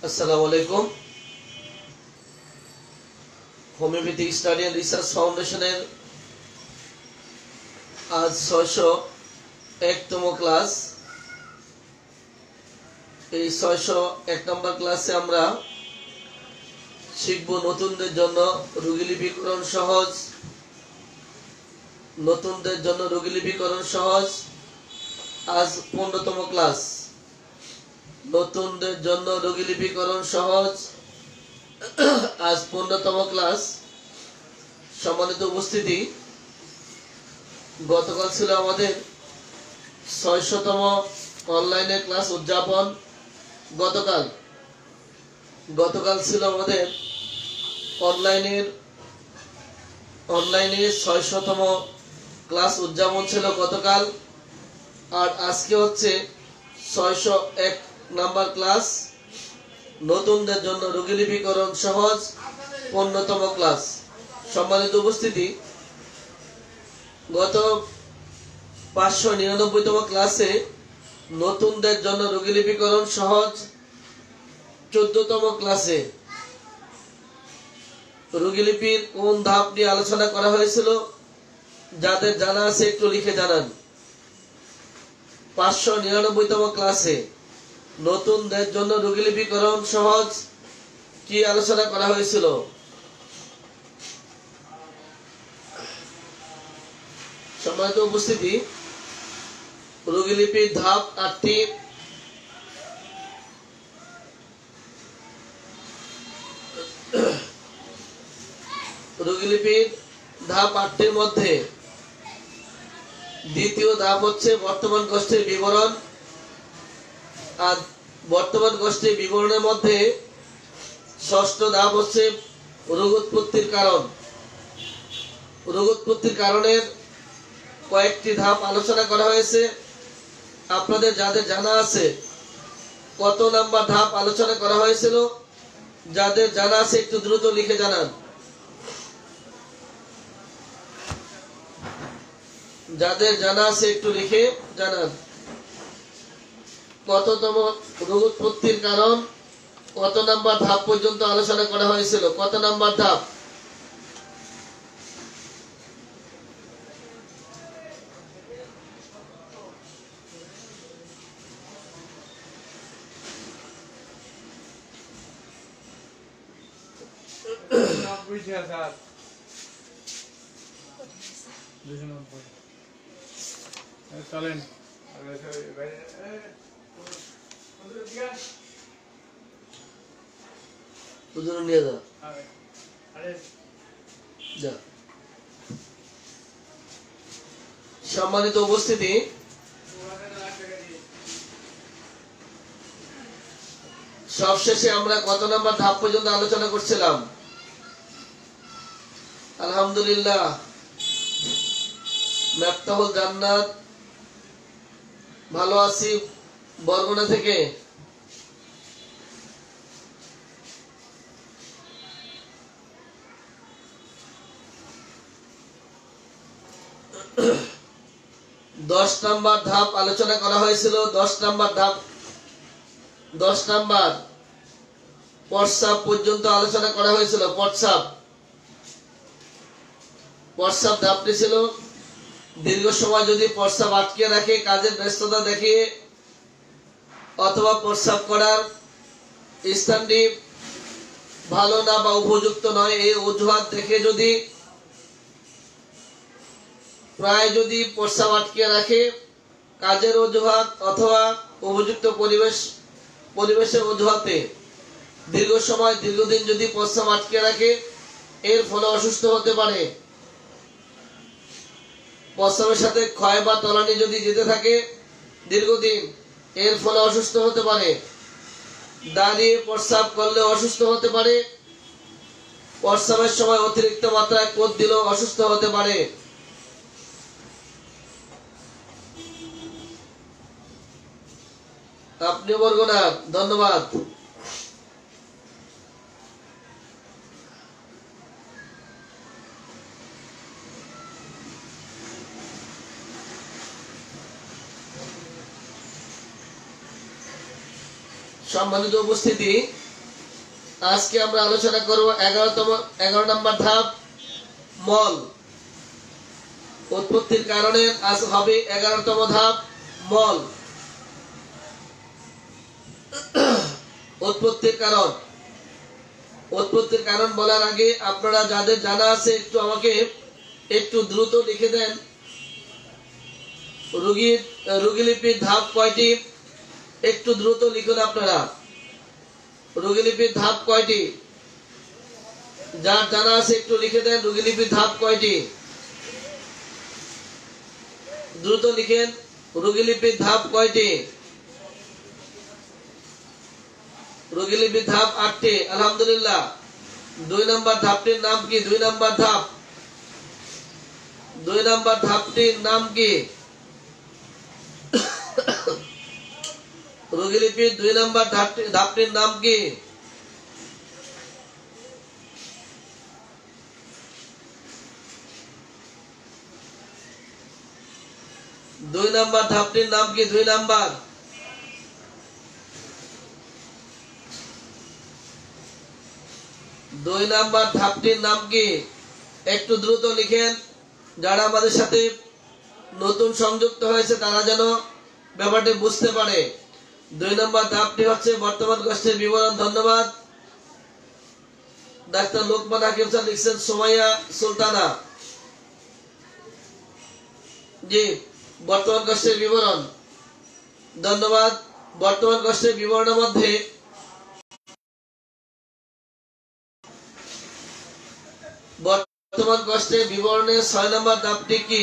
আসসালামু আলাইকুম। Homeopathic study and research ফাউন্ডেশনের আজ 601তম ক্লাস। এই 601 নম্বর ক্লাসে আমরা শিখব নতুনদের জন্য রোগীলিপিকরণ সহজ। নতুনদের জন্য রোগীলিপিকরণ সহজ আজ 15তম ক্লাস। নতুনদের জন্য রোগীলিপিকরণ সহজ আজ 15তম ক্লাস। সম্মানিত উপস্থিতি, গতকাল ছিল আমাদের 600তম অনলাইনে ক্লাস উদযাপন। গতকাল ছিল আমাদের অনলাইনে 600তম ক্লাস উদযাপন ছিল গতকাল। আর আজকে হচ্ছে 601 নাম্বার ক্লাস, নতুনদের জন্য রোগীলিপিকরণ সহজ 15তম ক্লাস। সম্মানিত উপস্থিতি, গত 599তম ক্লাসে নতুনদের জন্য রোগীলিপিকরণ সহজ 14তম ক্লাসে রোগীলিপির কোন ধাপ নিয়ে আলোচনা করা হয়েছিল? যাদের জানা আছে একটু লিখে জানান। 599তম ক্লাসে নতুনদের জন্য রোগীলিপিকরণ সহজ কি আলোচনা করা হয়েছিল? সম্মানিত উপস্থিতি, রোগীলিপির ধাপ 8টি। রোগীলিপির ধাপ 8টির মধ্যে দ্বিতীয় ধাপ হচ্ছে বর্তমান গোষ্ঠীর বিবরণ। আর বর্তমান গোষ্ঠীর বিবরণের মধ্যে ষষ্ঠ ধাপ হচ্ছে রোগোৎপত্তির কারণ। রোগোৎপত্তির কারণের কয়েকটি ধাপ আলোচনা করা হয়েছে। আপনাদের যাদের জানা আছে কত নাম্বার ধাপ আলোচনা করা হয়েছিল? যাদের জানা আছে একটু দ্রুত লিখে জানান। যাদের জানা আছে একটু লিখে জানান। কততম রোগোৎপত্তির কারণ, কত নাম্বার ধাপ পর্যন্ত আলোচনা করা হয়েছিল? কত নাম্বার ধাপ? চলেন নিয়ে যা। সম্মানিত উপস্থিতি, সবশেষে আমরা কত নাম্বার ধাপ পর্যন্ত আলোচনা করছিলাম? আলহামদুলিল্লাহ, মেফতাহুল জান্নাত ভালো আছি বরগুনা থেকে। দশ নাম্বার ধাপ আলোচনা করা হয়েছিল। 10 নাম্বার প্রস্রাব পর্যন্ত আলোচনা করা হয়েছিল। প্রস্রাব ধাপটি ছিল দীর্ঘ সময় যদি প্রস্রাব আটকে রাখে, কাজের ব্যস্ততা দেখে, অথবা প্রস্রাব করার স্থানটি ভালো না বা উপযুক্ত নয়, এই অজুহাত দেখে যদি প্রায় যদি প্রস্রাব আটকে রাখে, কাজের অজুহাত অথবা উপযুক্ত পরিবেশের অজুহাতে দীর্ঘ সময় দীর্ঘদিন যদি প্রস্রাব আটকে রাখে, এর ফলে অসুস্থ হতে পারে। প্রস্রাবের সাথে ক্ষয় বা তলানি যদি যেতে থাকে দীর্ঘদিন, এর ফলে অসুস্থ হতে পারে। দাঁড়িয়ে প্রস্রাব করলে অসুস্থ হতে পারে। প্রস্রাবের সময় অতিরিক্ত মাত্রায় কোদ দিলেও অসুস্থ হতে পারে। আপনি বরগুনা, ধন্যবাদ। সম্মানিত উপস্থিতি, আজকে আমরা আলোচনা করব 11 নম্বর ধাপ মল। উৎপত্তির কারণে আজ হবে 11তম ধাপ মল। উৎপত্তির কারণ। উৎপত্তির কারণ বলার আগে আপনারা যাদের জানা আছে একটু আমাকে একটু দ্রুত লিখে দেন। রোগীলিপির ধাপ কয়টি? একটু দ্রুত লিখুন আপনারা। রোগীলিপির ধাপ কয়টি? যার জানা আছে একটু লিখে দেন। রোগীলিপির ধাপ কয়টি? দ্রুত লিখেন। রোগীলিপির ধাপ কয়টি? রোগীলিপির ধাপ 8টি। আলহামদুলিল্লাহ। 2 নম্বর ধাপটির নাম কি? 2 নম্বর ধাপ। 2 নম্বর ধাপটির নাম কি? রোগীলিপির 2 নম্বর ধাপটির নাম কি? দুই নম্বর ধাপটির নাম কি? 2 নম্বর। দুই নম্বর ধাপটির নাম কি? একটু দ্রুত লিখেন। যারা আমাদের সাথে নতুন সংযুক্ত হয়েছে তারা যেন ব্যাপারটি বুঝতে পারে। 2 নম্বর ধাপটি হচ্ছে বর্তমান কষ্টের বিবরণ। ধন্যবাদ। ডাক্তার লোকমান হাকিম স্যার লিখছেন সুমাইয়া সুলতানা। জি, বর্তমান কষ্টের বিবরণ। ধন্যবাদ। বর্তমান কষ্টের বিবরণের মধ্যে বর্তমান কষ্টের বিবরণের 6 নম্বর ধাপটি কি?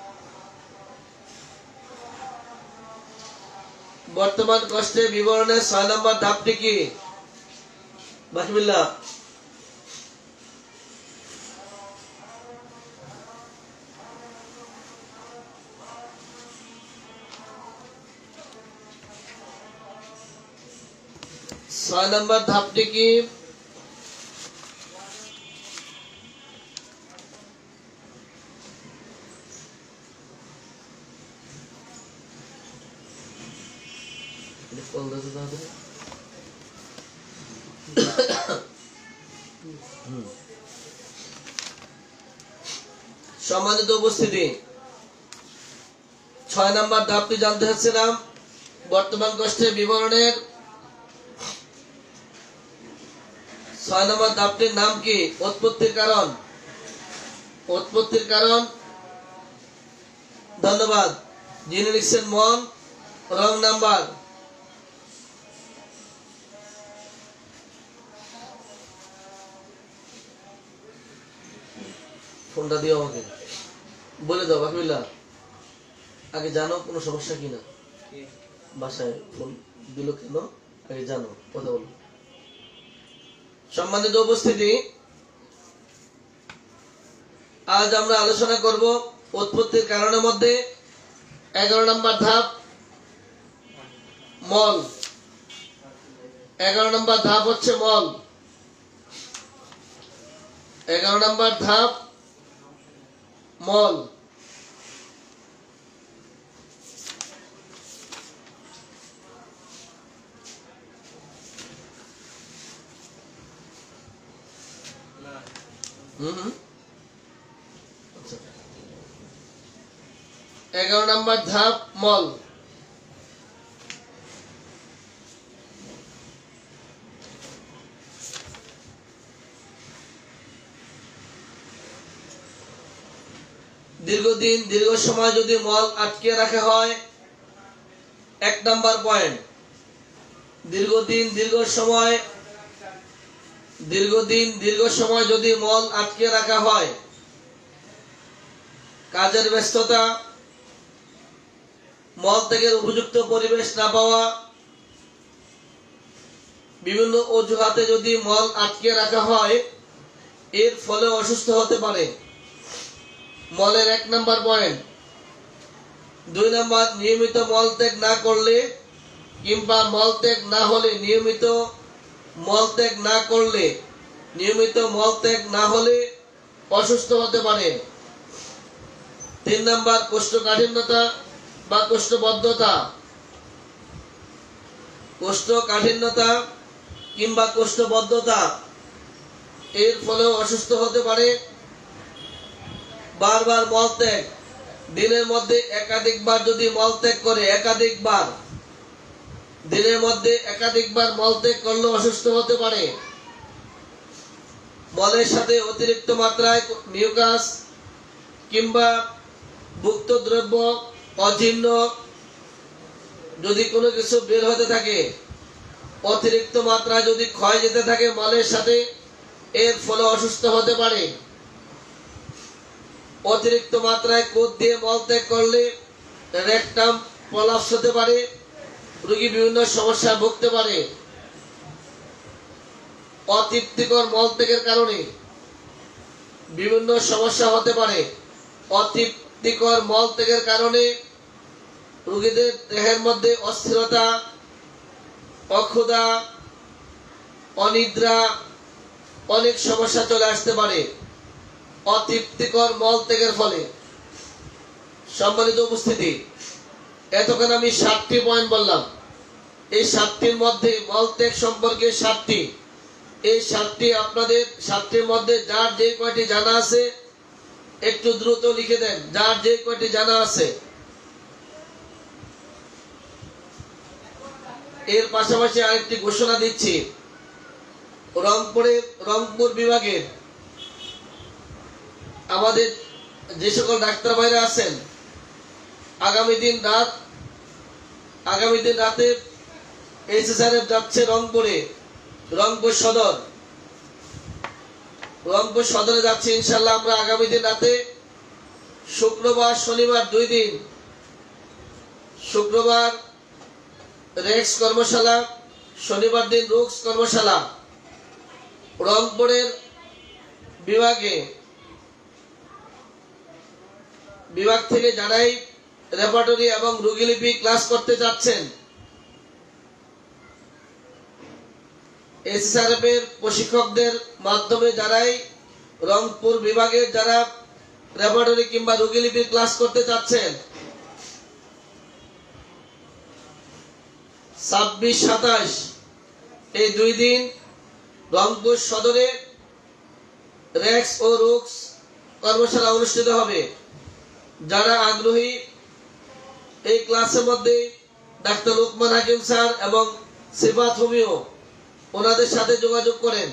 বর্তমান কষ্টের বিবরণের 6 নম্বর ধাপটি কি? বাকিবিল্লাহ। ছয় নম্বর ধাপটি কি? সম্মানিত উপস্থিতি, 6 নম্বর ধাপটি জানতে চাচ্ছিলাম। বর্তমান কষ্টের বিবরণের 6 নম্বর ধাপটির নাম কি? উৎপত্তির কারণ। উৎপত্তির কারণ। ধন্যবাদ। যিনি লিখছেন মন, রং নাম্বার। ফোনটা দিও আমাকে, বলে দাও বাকিবিল্লাহ। আগে জানো কোনো সমস্যা কিনা, বাসায় ফোন দিল কেন আগে জানো, কথা বলো। সম্মানিত উপস্থিতি, আজ আমরা আলোচনা করব উৎপত্তির কারণের মধ্যে 11 নম্বর ধাপ মল। 11 নম্বর ধাপ হচ্ছে মল। 11 নম্বর ধাপ মল। আচ্ছা, 11 নম্বর ধাপ মল। দীর্ঘদিন দীর্ঘ সময় যদি মল আটকে রাখা হয়, 1 নম্বর পয়েন্ট। দীর্ঘদিন দীর্ঘ সময় যদি মল আটকে রাখা হয়, কাজের ব্যস্ততা, মল থেকে উপযুক্ত পরিবেশ না পাওয়া, বিভিন্ন অজুহাতে যদি মল আটকে রাখা হয়, এর ফলে অসুস্থ হতে পারে। মলের 1 নম্বর পয়েন্ট। 2 নম্বর, নিয়মিত মলত্যাগ না করলে কিংবা মলত্যাগ না হলে, নিয়মিত মলত্যাগ না হলে অসুস্থ হতে পারে। 3 নম্বর, কোষ্ঠকাঠিন্যতা বা কোষ্ঠবদ্ধতা। কোষ্ঠকাঠিন্যতা কিংবা কোষ্ঠবদ্ধতা এর ফলেও অসুস্থ হতে পারে। বারবার মলত্যাগ, দিনের মধ্যে একাধিকবার যদি মলত্যাগ করে, একাধিকবার দিনের মধ্যে একাধিকবার মলত্যাগ করলে অসুস্থ হতে পারে। মলের সাথে অতিরিক্ত মাত্রায় মিউকাস কিংবা ভুক্ত দ্রব্য, অজীর্ণ যদি কোনো কিছু বের হতে থাকে, অতিরিক্ত মাত্রায় যদি ক্ষয় যেতে থাকে মলের সাথে, এর ফলে অসুস্থ হতে পারে। অতিরিক্ত মাত্রায় কোদ দিয়ে মলত্যাগ করলে রেকটাম প্রলাপস হতে পারে, রোগী বিভিন্ন সমস্যায় ভুগতে পারে। অতৃপ্তিকর মলত্যাগের কারণে বিভিন্ন সমস্যা হতে পারে। অতৃপ্তিকর মলত্যাগের কারণে রোগীদের দেহের মধ্যে অস্থিরতা, অক্ষুধা, অনিদ্রা, অনেক সমস্যা চলে আসতে পারে অতৃপ্তিকর মলত্যাগের ফলে। সম্মানিত উপস্থিতি, এতক্ষণ আমি 7টি পয়েন্ট বললাম। এই 7টির মধ্যে মলত্যাগ সম্পর্কে 7টি, এই 7টি আপনাদের 7টির মধ্যে যার যে কয়টি জানা আছে একটু দ্রুত লিখে দেন, যার যে কয়টি জানা আছে। এর পাশাপাশি আরেকটি ঘোষণা দিচ্ছি, রংপুর বিভাগের আমাদের যে সকল ডাক্তার ভাইরা আছেন, আগামী দিন রাতে এসএসআরএফ যাচ্ছে রংপুর সদরে যাচ্ছে ইনশাল্লাহ। আমরা আগামী দিন রাতে শুক্রবার শনিবার 2 দিন, শুক্রবার রেক্স কর্মশালা, শনিবার দিন রোগস কর্মশালা। রংপুরের বিভাগ থেকে যারাই রেপার্টরি এবং রোগীলিপি ক্লাস করতে যাচ্ছেন, এসএসআরএফ এর প্রশিক্ষকদের মাধ্যমে যারাই রংপুর বিভাগের যারা রেপার্টরি কিংবা রোগীলিপির ক্লাস করতে যাচ্ছেন, 26-27 এই 2 দিন রংপুর সদরে রেক্স ও রোগস কর্মশালা অনুষ্ঠিত হবে। যারা আগ্রহী এই ক্লাসের মধ্যে ডাক্তার লোকমান হাকিম স্যার এবং সিফাত হোমিও ওনাদের সাথে যোগাযোগ করেন।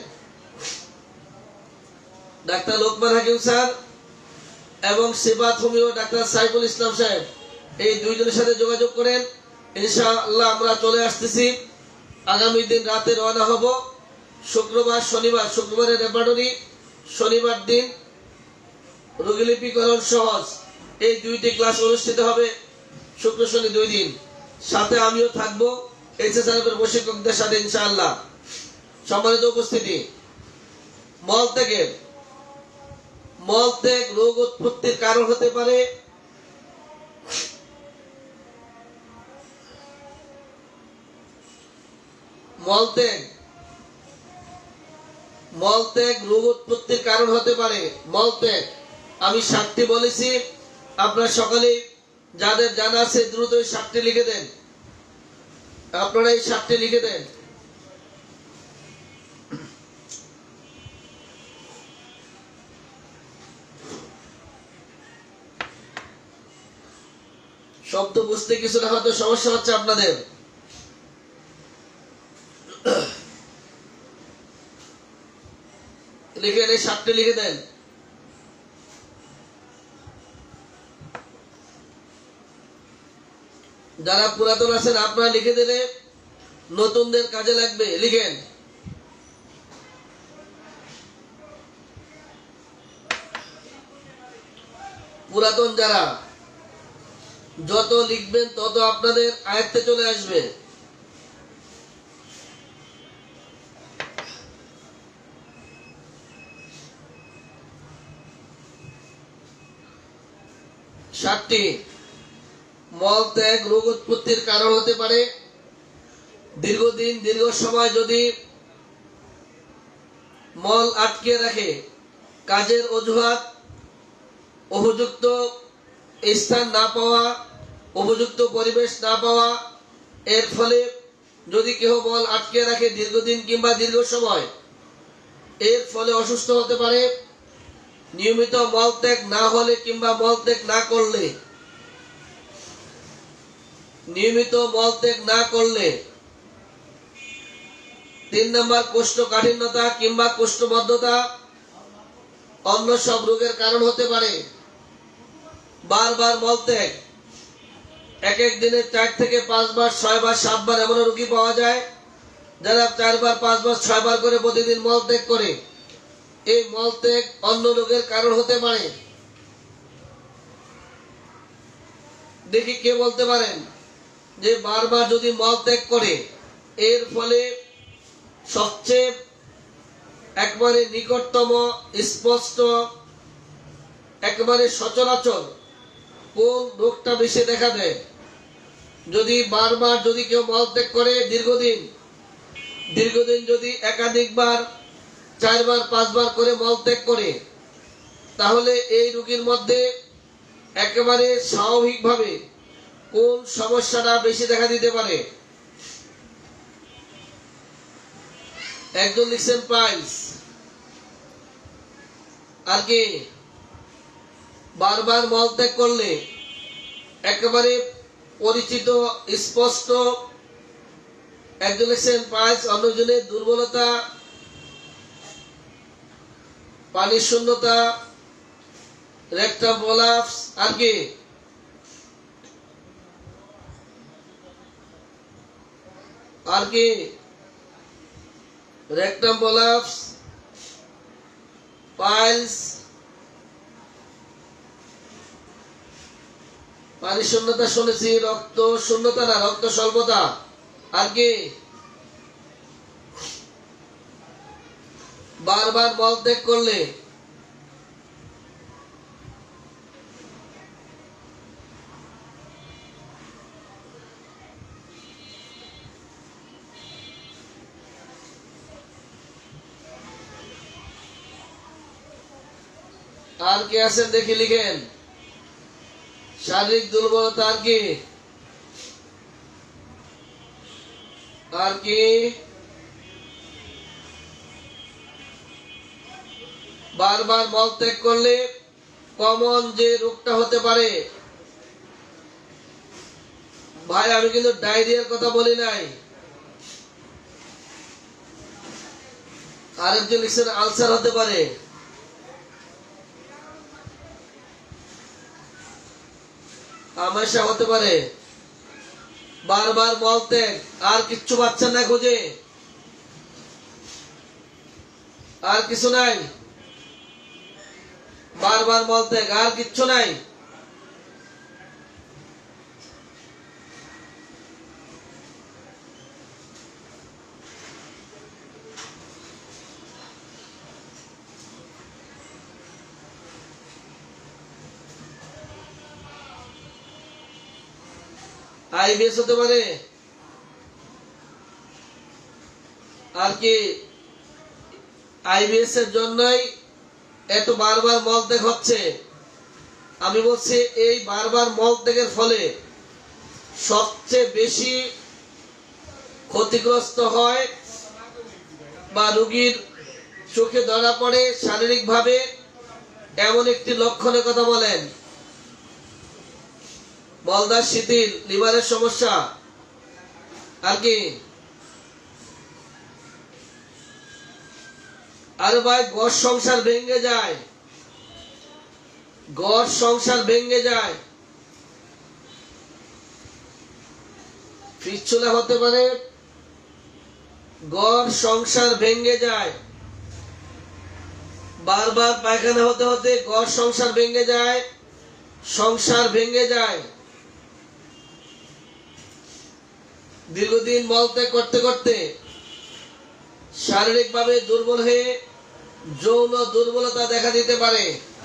ডাক্তার লোকমান হাকিম স্যার এবং সিফাত হোমিও ডাক্তার সাইফুল ইসলাম সাহেব, এই দুইজনের সাথে যোগাযোগ করেন। ইনশাআল্লাহ আমরা চলে আসতেছি। আগামী দিন রাতে রওনা হব। শুক্রবার শনিবার, শুক্রবারের রেপার্টরি, শনিবার দিন রোগীলিপিকরণ সহজ, এই 2টি ক্লাস অনুষ্ঠিত হবে শুক্র শনি 2 দিন। সাথে আমিও থাকবো এসএসআরএফ এর প্রশিক্ষকদের সাথে ইনশাআল্লাহ। সম্মানিত উপস্থিতি, মলত্যাগ রোগ উৎপত্তির কারণ হতে পারে। মলত্যাগ রোগ উৎপত্তির কারণ হতে পারে। মলত্যাগ আমি 7টি বলেছি, আপনারা সকলেই যাদের জানা আছে দ্রুত 7টি লিখে দেন। আপনারা এই 7টি লিখে দেন। শব্দ বুঝতে কিছুটা হয়তো সমস্যা হচ্ছে আপনাদের। লিখে এই 7টি লিখে দেন। যারা পুরাতন আছেন আপনারা লিখে দিলে নতুনদের কাজে লাগবে। লিখেন। পুরাতন যারা যত লিখবেন তত আপনাদের আয়ত্তে চলে আসবে। সাতটি মলত্যাগ রোগ উৎপত্তির কারণ হতে পারে। দীর্ঘ সময় যদি মল আটকে রাখে, কাজের অজুহাত, উপযুক্ত স্থান না পাওয়া, উপযুক্ত পরিবেশ না পাওয়া, এর ফলে যদি কেহ মল আটকে রাখে দীর্ঘদিন কিংবা দীর্ঘ সময়, এর ফলে অসুস্থ হতে পারে। নিয়মিত মলত্যাগ না হলে কিংবা মলত্যাগ না করলে, নিয়মিত মলত্যাগ না করলে 3 নম্বর কোষ্ঠকাঠিন্যতা কিংবা কোষ্ঠবদ্ধতা অন্য সব রোগের কারণ হতে পারে। বারবার মলত্যাগ, এক এক দিনে 4 থেকে 5 বার, 6 বার, 7 বার এমন রোগী পাওয়া যায় যারা 4 বার, 5 বার, 6 বার করে প্রতিদিন মলত্যাগ করে। এই মলত্যাগ অন্য রোগের কারণ হতে পারে। দেখি কে বলতে পারেন যে বারবার যদি মলত্যাগ করে এর ফলে সবচেয়ে একবারে নিকটতম, স্পষ্ট, একবারে সচরাচর কোন রোগটা বেশি দেখা দেয়? যদি বারবার যদি কেউ মলত্যাগ করে দীর্ঘদিন যদি একাধিকবার 4 বার 5 বার করে মলত্যাগ করে, তাহলে এই রোগীর মধ্যে একেবারে স্বাভাবিকভাবে কোন সমস্যাটা বেশি দেখা দিতে পারে? একজন লিখছেন পাইলস। আর কি বারবার মলত্যাগ করলে একেবারে পরিচিত, স্পষ্ট, একজন লিখছেন পাইলস, অন্যজনের দুর্বলতা, পানির শূন্যতা, রেকটাম প্রলাপস। আর কি রেকটাম প্রলাপস, পাইলস, পানি শূন্যতা শুনেছি, রক্ত শূন্যতা না, রক্ত স্বল্পতা। আর কি বারবার মলত্যাগ করলে আর কে আছেন দেখি লিখেন। শারীরিক দুর্বলতা। আর কি বারবার মলত্যাগ করলে কমন যে রোগটা হতে পারে, ভাই আমি কিন্তু ডায়রিয়ার কথা বলি নাই। আরেকজন লিখছেন আলসার হতে পারে। আমাশা হতে পারে। বারবার মলত্যাগ, আর কিচ্ছু পাচ্ছেন না খুঁজে, আর কিছু নাই। বারবার মলত্যাগ, আর কিচ্ছু নাই। আইবিএস হতে পারে। আর কি আইবিএস এর জন্যই এত বারবার মলত্যাগ হচ্ছে। আমি বলছি এই বারবার মলত্যাগের ফলে সবচেয়ে বেশি ক্ষতিগ্রস্ত হয় বা রোগীর চোখে ধরা পড়ে শারীরিকভাবে এমন একটি লক্ষণের কথা বলেন। মলদ্বার শিথিল, লিভারের সমস্যা। আর কি আরে ভাই ঘর সংসার ভেঙে যায়, ঘর সংসার ভেঙে যায়। ফিস্টুলা হতে পারে, ঘর সংসার ভেঙে যায়। বারবার পায়খানা হতে হতে ঘর সংসার ভেঙে যায়, সংসার ভেঙে যায়। দীর্ঘদিন মলত্যাগ করতে করতে শারীরিকভাবে দুর্বল হয়ে যৌন দুর্বলতা দেখা দিতে পারে।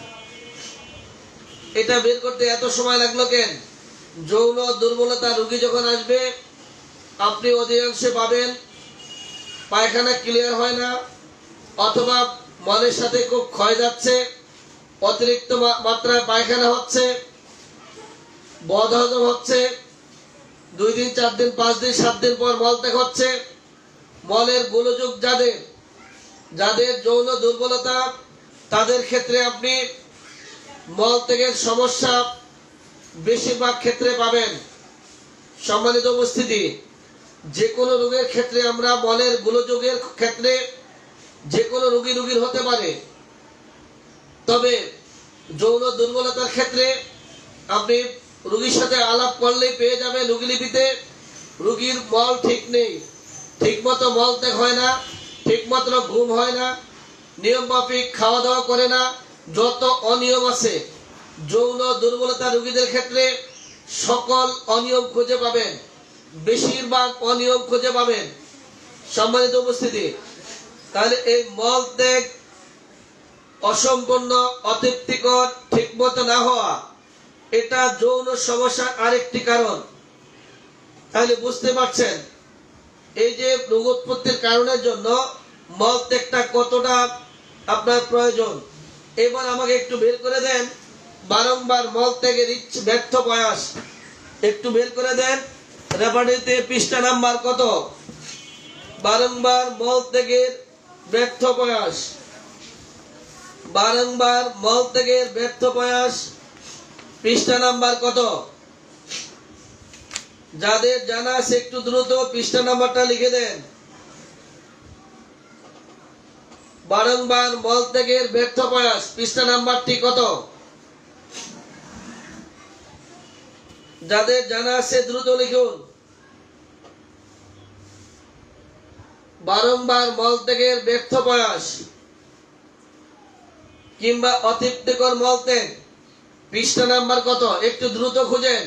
এটা বের করতে এত সময় লাগলো কেন? যৌন দুর্বলতা রোগী যখন আসবে আপনি অধিকাংশে পাবেন পায়খানা ক্লিয়ার হয় না, অথবা মলের সাথে খুব ক্ষয় যাচ্ছে, অতিরিক্ত মাত্রায় পায়খানা হচ্ছে, বদহজম হচ্ছে, 2 দিন 4 দিন 5 দিন 7 দিন পর মল ত্যাগ হচ্ছে। মলের গোলযোগ যাদের যৌন দুর্বলতা, তাদের ক্ষেত্রে আপনি মল ত্যাগের সমস্যা বেশিরভাগ ক্ষেত্রে পাবেন। সম্মানিত উপস্থিতি, যে কোনো রোগের ক্ষেত্রে আমরা মলের গোলযোগের ক্ষেত্রে যে কোনো রোগীর হতে পারে, তবে যৌন দুর্বলতার ক্ষেত্রে আপনি রোগীর সাথে আলাপ করলেই পেয়ে যাবেন রোগীলিপিতে রোগীর মল ঠিক নেই, ঠিকমতো মল ত্যাগ হয় না, ঠিকমতো ঘুম হয় না, নিয়ম মাফিক খাওয়া দাওয়া করে না, যত অনিয়ম আছে যৌন দুর্বলতা রোগীদের ক্ষেত্রে সকল অনিয়ম খুঁজে পাবেন, বেশিরভাগ অনিয়ম খুঁজে পাবেন। সম্মানিত উপস্থিতি, তাহলে এই মল ত্যাগ অসম্পূর্ণ, অতৃপ্তিকর, ঠিকমতো না হওয়া, এটা যৌন সমস্যার আরেকটি কারণ। তাহলে বুঝতে পারছেন এই যে রোগ উৎপত্তির কারণের জন্য মল ত্যাগটা কতটা আপনার প্রয়োজন। এবার আমাকে একটু বের করে দেন বারংবার মল ত্যাগের ব্যর্থ প্রয়াস, একটু বের করে দেন রেপার্টরিতে পৃষ্ঠা নাম্বার কত? বারংবার মল ত্যাগের ব্যর্থ প্রয়াস, বারংবার মল ত্যাগের ব্যর্থ প্রয়াস, পৃষ্ঠা নাম্বার কত? যাদের জানা আছে একটু দ্রুত পৃষ্ঠা নাম্বারটা লিখে দেন। বারংবার মল ত্যাগের ব্যর্থ প্রয়াস, পৃষ্ঠা নাম্বারটি কত? যাদের জানা আছে দ্রুত লিখুন। বারংবার মল ত্যাগের ব্যর্থ প্রয়াস কিংবা অতৃপ্তিকর মল ত্যাগ, পৃষ্ঠা নাম্বার কত? একটু দ্রুত খুঁজেন।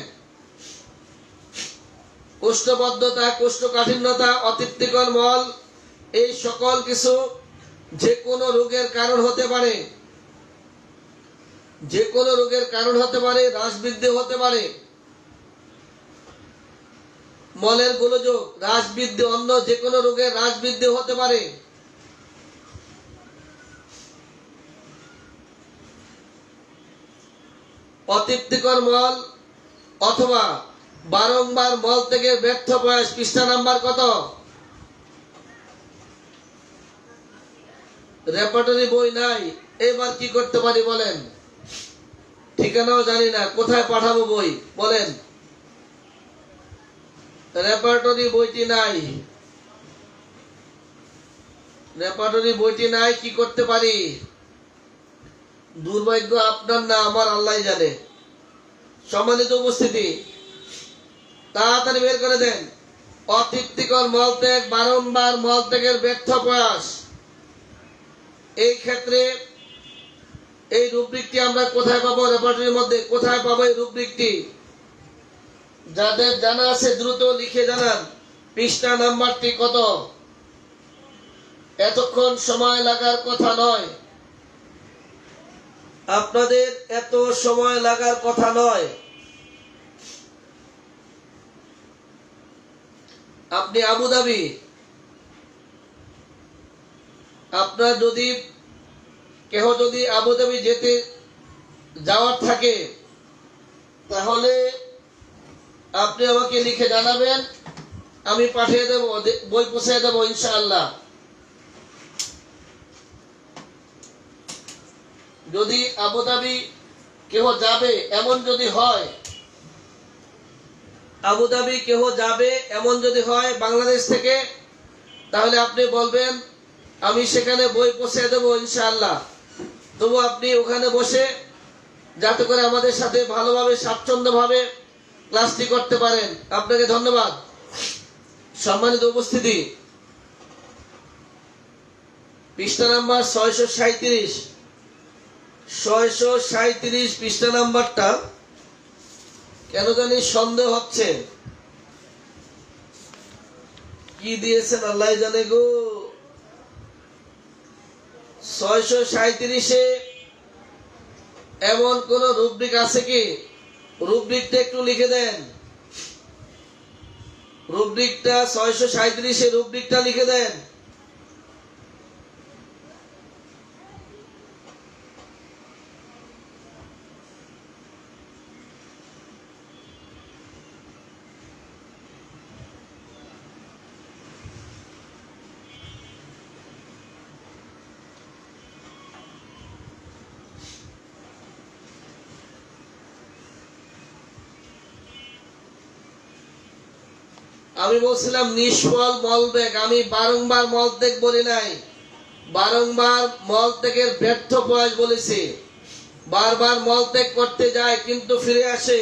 কোষ্ঠবদ্ধতা, কোষ্ঠকাঠিন্যতা, অতৃপ্তিকর মল, এই সকল কিছু যে কোনো রোগের কারণ হতে পারে, যে কোনো রোগের কারণ হতে পারে, হ্রাসবৃদ্ধি হতে পারে। মলের গোলযোগ, হ্রাসবৃদ্ধি, অন্য যে কোনো রোগের হ্রাসবৃদ্ধি হতে পারে। অতৃপ্তিকর মল অথবা বারংবার মল থেকে ব্যর্থ প্রয়াস, পৃষ্ঠা নাম্বার কত? রেপার্টরি বই নাই, এবার কি করতে পারি বলেন? ঠিকানাও জানি না, কোথায় পাঠাবো বই বলেন? রেপার্টরি বইটি নাই, রেপার্টরি বইটি নাই, কি করতে পারি? দুর্ভাগ্য আপনার না আমার, আল্লাহ জানে। সম্মানিত উপস্থিতি, তাড়াতাড়ি বের করে দেন অতৃপ্তিকর মল ত্যাগ, বারংবার মল ত্যাগের ব্যর্থ প্রয়াস। এই ক্ষেত্রে এই রুব্রিকটি আমরা কোথায় পাবো? রেপার্টরির মধ্যে কোথায় পাবো এই রুব্রিকটি? যাদের জানা আছে দ্রুত লিখে জানান পৃষ্ঠা নাম্বারটি কত। এতক্ষণ সময় লাগার কথা নয়, আপনাদের এত সময় লাগার কথা নয়। আপনি আবুধাবি, আপনার যদি কেহ যদি আবুধাবি যেতে যাওয়ার থাকে তাহলে আপনি আমাকে লিখে জানাবেন, আমি পাঠিয়ে দেব, বই পৌঁছে দেব ইনশাআল্লাহ। যদি আবুধাবি কেহ যাবে এমন যদি হয়, আবুধাবি কেহ যাবে এমন যদি হয় বাংলাদেশ থেকে, তাহলে আপনি বলবেন আমি সেখানে বই পৌঁছে দেব ইনশাআল্লাহ। তবু আপনি ওখানে বসে যাতে করে আমাদের সাথে ভালোভাবে স্বাচ্ছন্দ্যভাবে ক্লাসটি করতে পারেন। আপনাকে ধন্যবাদ। সম্মানিত উপস্থিতি, পৃষ্ঠা নাম্বার 637, 637 পৃষ্ঠা নাম্বারটা কেন জানি সন্দেহ হচ্ছে, কি দিয়েছেন আল্লাহ জানে গো। 637-এ এমন কোন রুব্রিক আছে কি? রুব্রিকটা একটু লিখে দেন। রুব্রিকটা 637-এ রুব্রিকটা লিখে দেন। আমি বলছিলাম নিষ্ফল মলত্যাগ, আমি বারংবার মলত্যাগ বলি নাই, বারংবার মলত্যাগের ব্যর্থ প্রয়াস বলেছি। বারবার মলত্যাগ করতে যায় কিন্তু ফিরে আসে,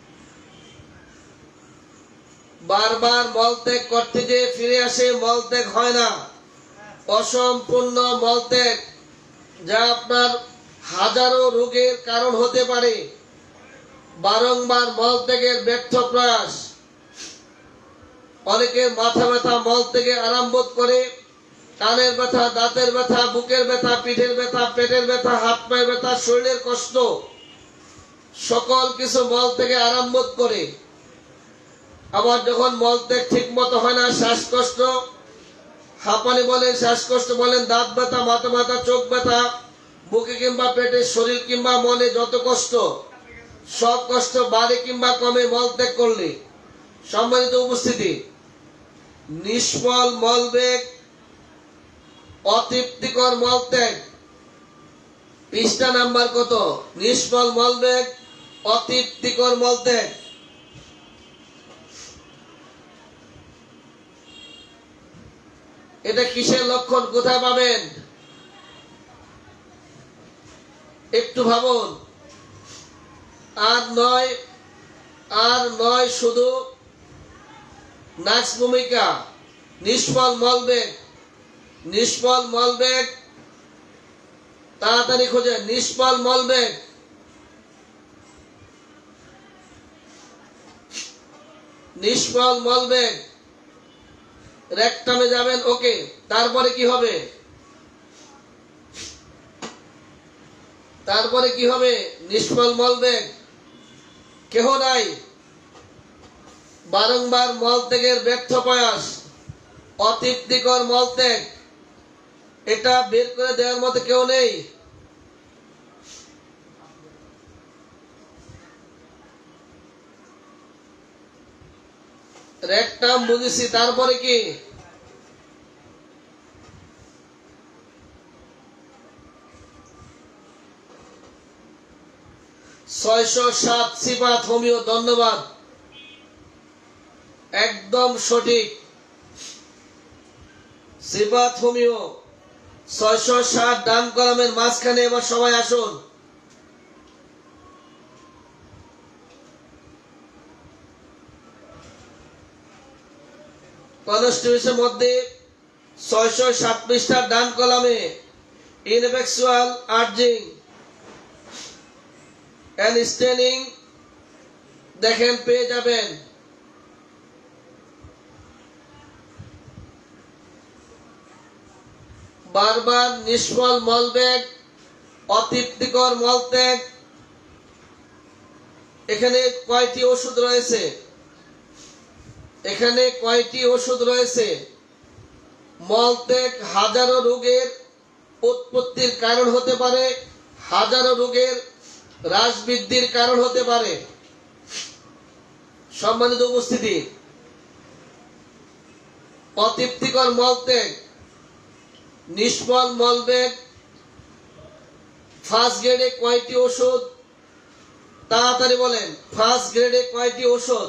বারবার মলত্যাগ করতে যে ফিরে আসে, মলত্যাগ হয় না। অসম্পূর্ণ মলত্যাগ, যা আপনার হাজারো রোগের কারণ হতে পারে। বারংবার মলত্যাগের ব্যর্থ প্রয়াস। অনেকের মাথা ব্যথা মলত্যাগে আরাম বোধ করে, কানের ব্যথা, দাঁতের ব্যথা, বুকের ব্যথা, পিঠের ব্যথা, পেটের ব্যথা, হাত পায়ের ব্যথা, শরীরের কষ্ট, সকল কিছু মলত্যাগে আরাম বোধ করে। আবার যখন মলত্যাগ ঠিক মতো হয় না, শ্বাসকষ্ট, হাঁপানি বলেন, শ্বাসকষ্ট বলেন, দাঁত ব্যথা, মাথা ব্যথা, চোখ ব্যথা, বুকে কিংবা পেটে, শরীর কিংবা মনে যত কষ্ট, সব কষ্ট বাড়ে কিংবা কমে মলত্যাগ করলে। সম্মানিত উপস্থিতি, নিষ্ফল মলত্যাগ, অতৃপ্তিকর মলত্যাগ, পৃষ্ঠা নাম্বার কত? নিষ্ফল মলত্যাগ, অতৃপ্তিকর মলত্যাগ। এটা কিসের লক্ষণ, কোথায় পাবেন? একটু ভাবুন। আর নয় শুধু নাচ ভূমিকা, নিষ্ফল মলত্যাগ, নিষ্ফল মলত্যাগ, তাড়াতাড়ি খোঁজেন। নিষ্ফল মলত্যাগ, নিষ্ফল মলত্যাগ। রেকটামে যাবেন, ওকে। তারপরে কি হবে? তারপরে কি হবে? নিষ্ফল মলত্যাগ, কেহ নাই। বারংবার মলত্যাগের ব্যর্থ প্রয়াস, অতৃপ্তিকর মলত্যাগ, এটা বের করে দেওয়ার মতো কেউ নেই। রেকটাম বুঝেছি, তারপরে কি? ছয়শ-7 সিফাত হোমিও, ধন্যবাদ, একদম সঠিক। সিফাত হোমিও 660 ডান কলামের মাঝখানে। এবার সবাই আসুন। কনস্টিটিউশনের মধ্যে 607 পৃষ্ঠার ডান কলামে ইনফেকচুয়াল আর্জিং এন্ড স্টেনিং দেখেন, পেয়ে যাবেন। বারবার নিষ্ফল মলত্যাগ, অতৃপ্তিকর মলত্যাগ, এখানে কয়টি ওষুধ রয়েছে? এখানে কয়টি ওষুধ রয়েছে? মলত্যাগ হাজারো রোগের উৎপত্তির কারণ হতে পারে, হাজারো রোগের হ্রাস বৃদ্ধির কারণ হতে পারে। সম্মানিত উপস্থিতি, অতৃপ্তিকর মলত্যাগ, নিষ্ফল মলত্যাগ, ফার্স্ট গ্রেডে কয়টি ওষুধ? তাড়াতাড়ি বলেন, ফার্স্ট গ্রেডে কয়টি ওষুধ?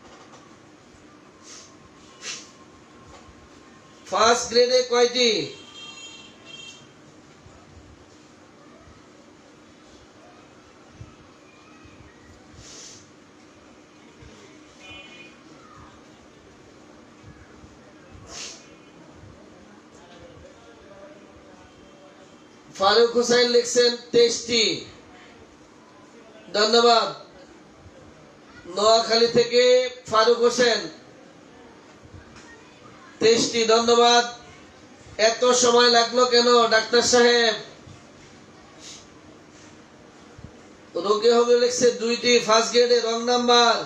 ফার্স্ট গ্রেডে কয়টি? ফারুক হোসেন লিখছেন 23টি, ধন্যবাদ। নোয়াখালী থেকে ফারুক হোসেন 23টি, ধন্যবাদ। এত সময় লাগলো কেন ডাক্তার সাহেব? রোগী হবে লিখছে 2টি, ফার্স্ট গ্রেডে, রং নাম্বার।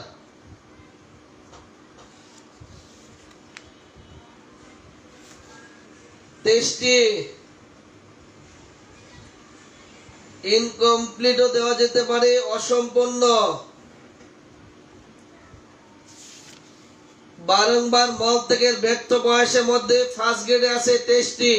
ইনকমপ্লিটও দেওয়া যেতে পারে, অসম্পূর্ণ। বারংবার মলত্যাগের ব্যর্থ বয়সের মধ্যে ফার্স্ট গ্রেডে আছে 23টি।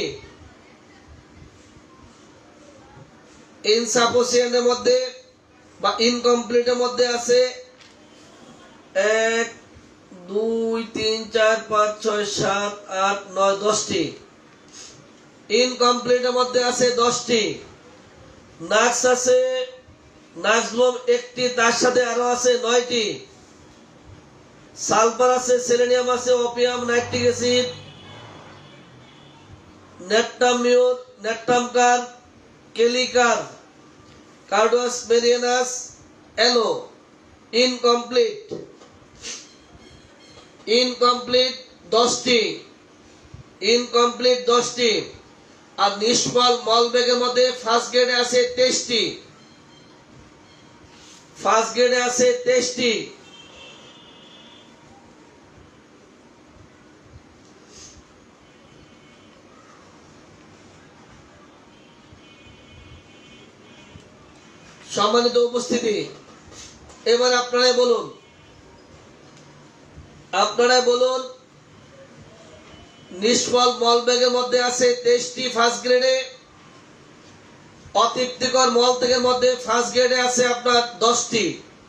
ইনসাফিসিয়েন্টের মধ্যে বা ইনকমপ্লিটের মধ্যে আছে 1 2 3 4 5 6 7 8 9 10টি। ইনকমপ্লিটের মধ্যে আছে 10টি। নাক্স আছে, নাক্সবোম একটি, তার সাথে আরো আছে 9টি। সালফার আছে, সেলেনিয়াম আছে, ওপিয়াম, নাইট্রিক অ্যাসিড, নেপটামিউর, নেপটামকার, kali carb, carduus marianus, aloe. Incomplete 10টি। ইনকমপ্লিট 10টি। আর নিষ্ফল মলবেগের মধ্যে ফার্স্ট গ্রেডে আছে 23টি। ফার্স্ট গ্রেডে আছে 23টি। সম্মানিত উপস্থিতি, এবার আপনারাই বলুন নিষ্ফল মলবেগের মধ্যে আছে 23টি ফার্স্ট গ্রেডে, অতৃপ্তিকর মল থেকে মধ্যে ফার্স্ট গ্রেডে আছে আপনার 10টি।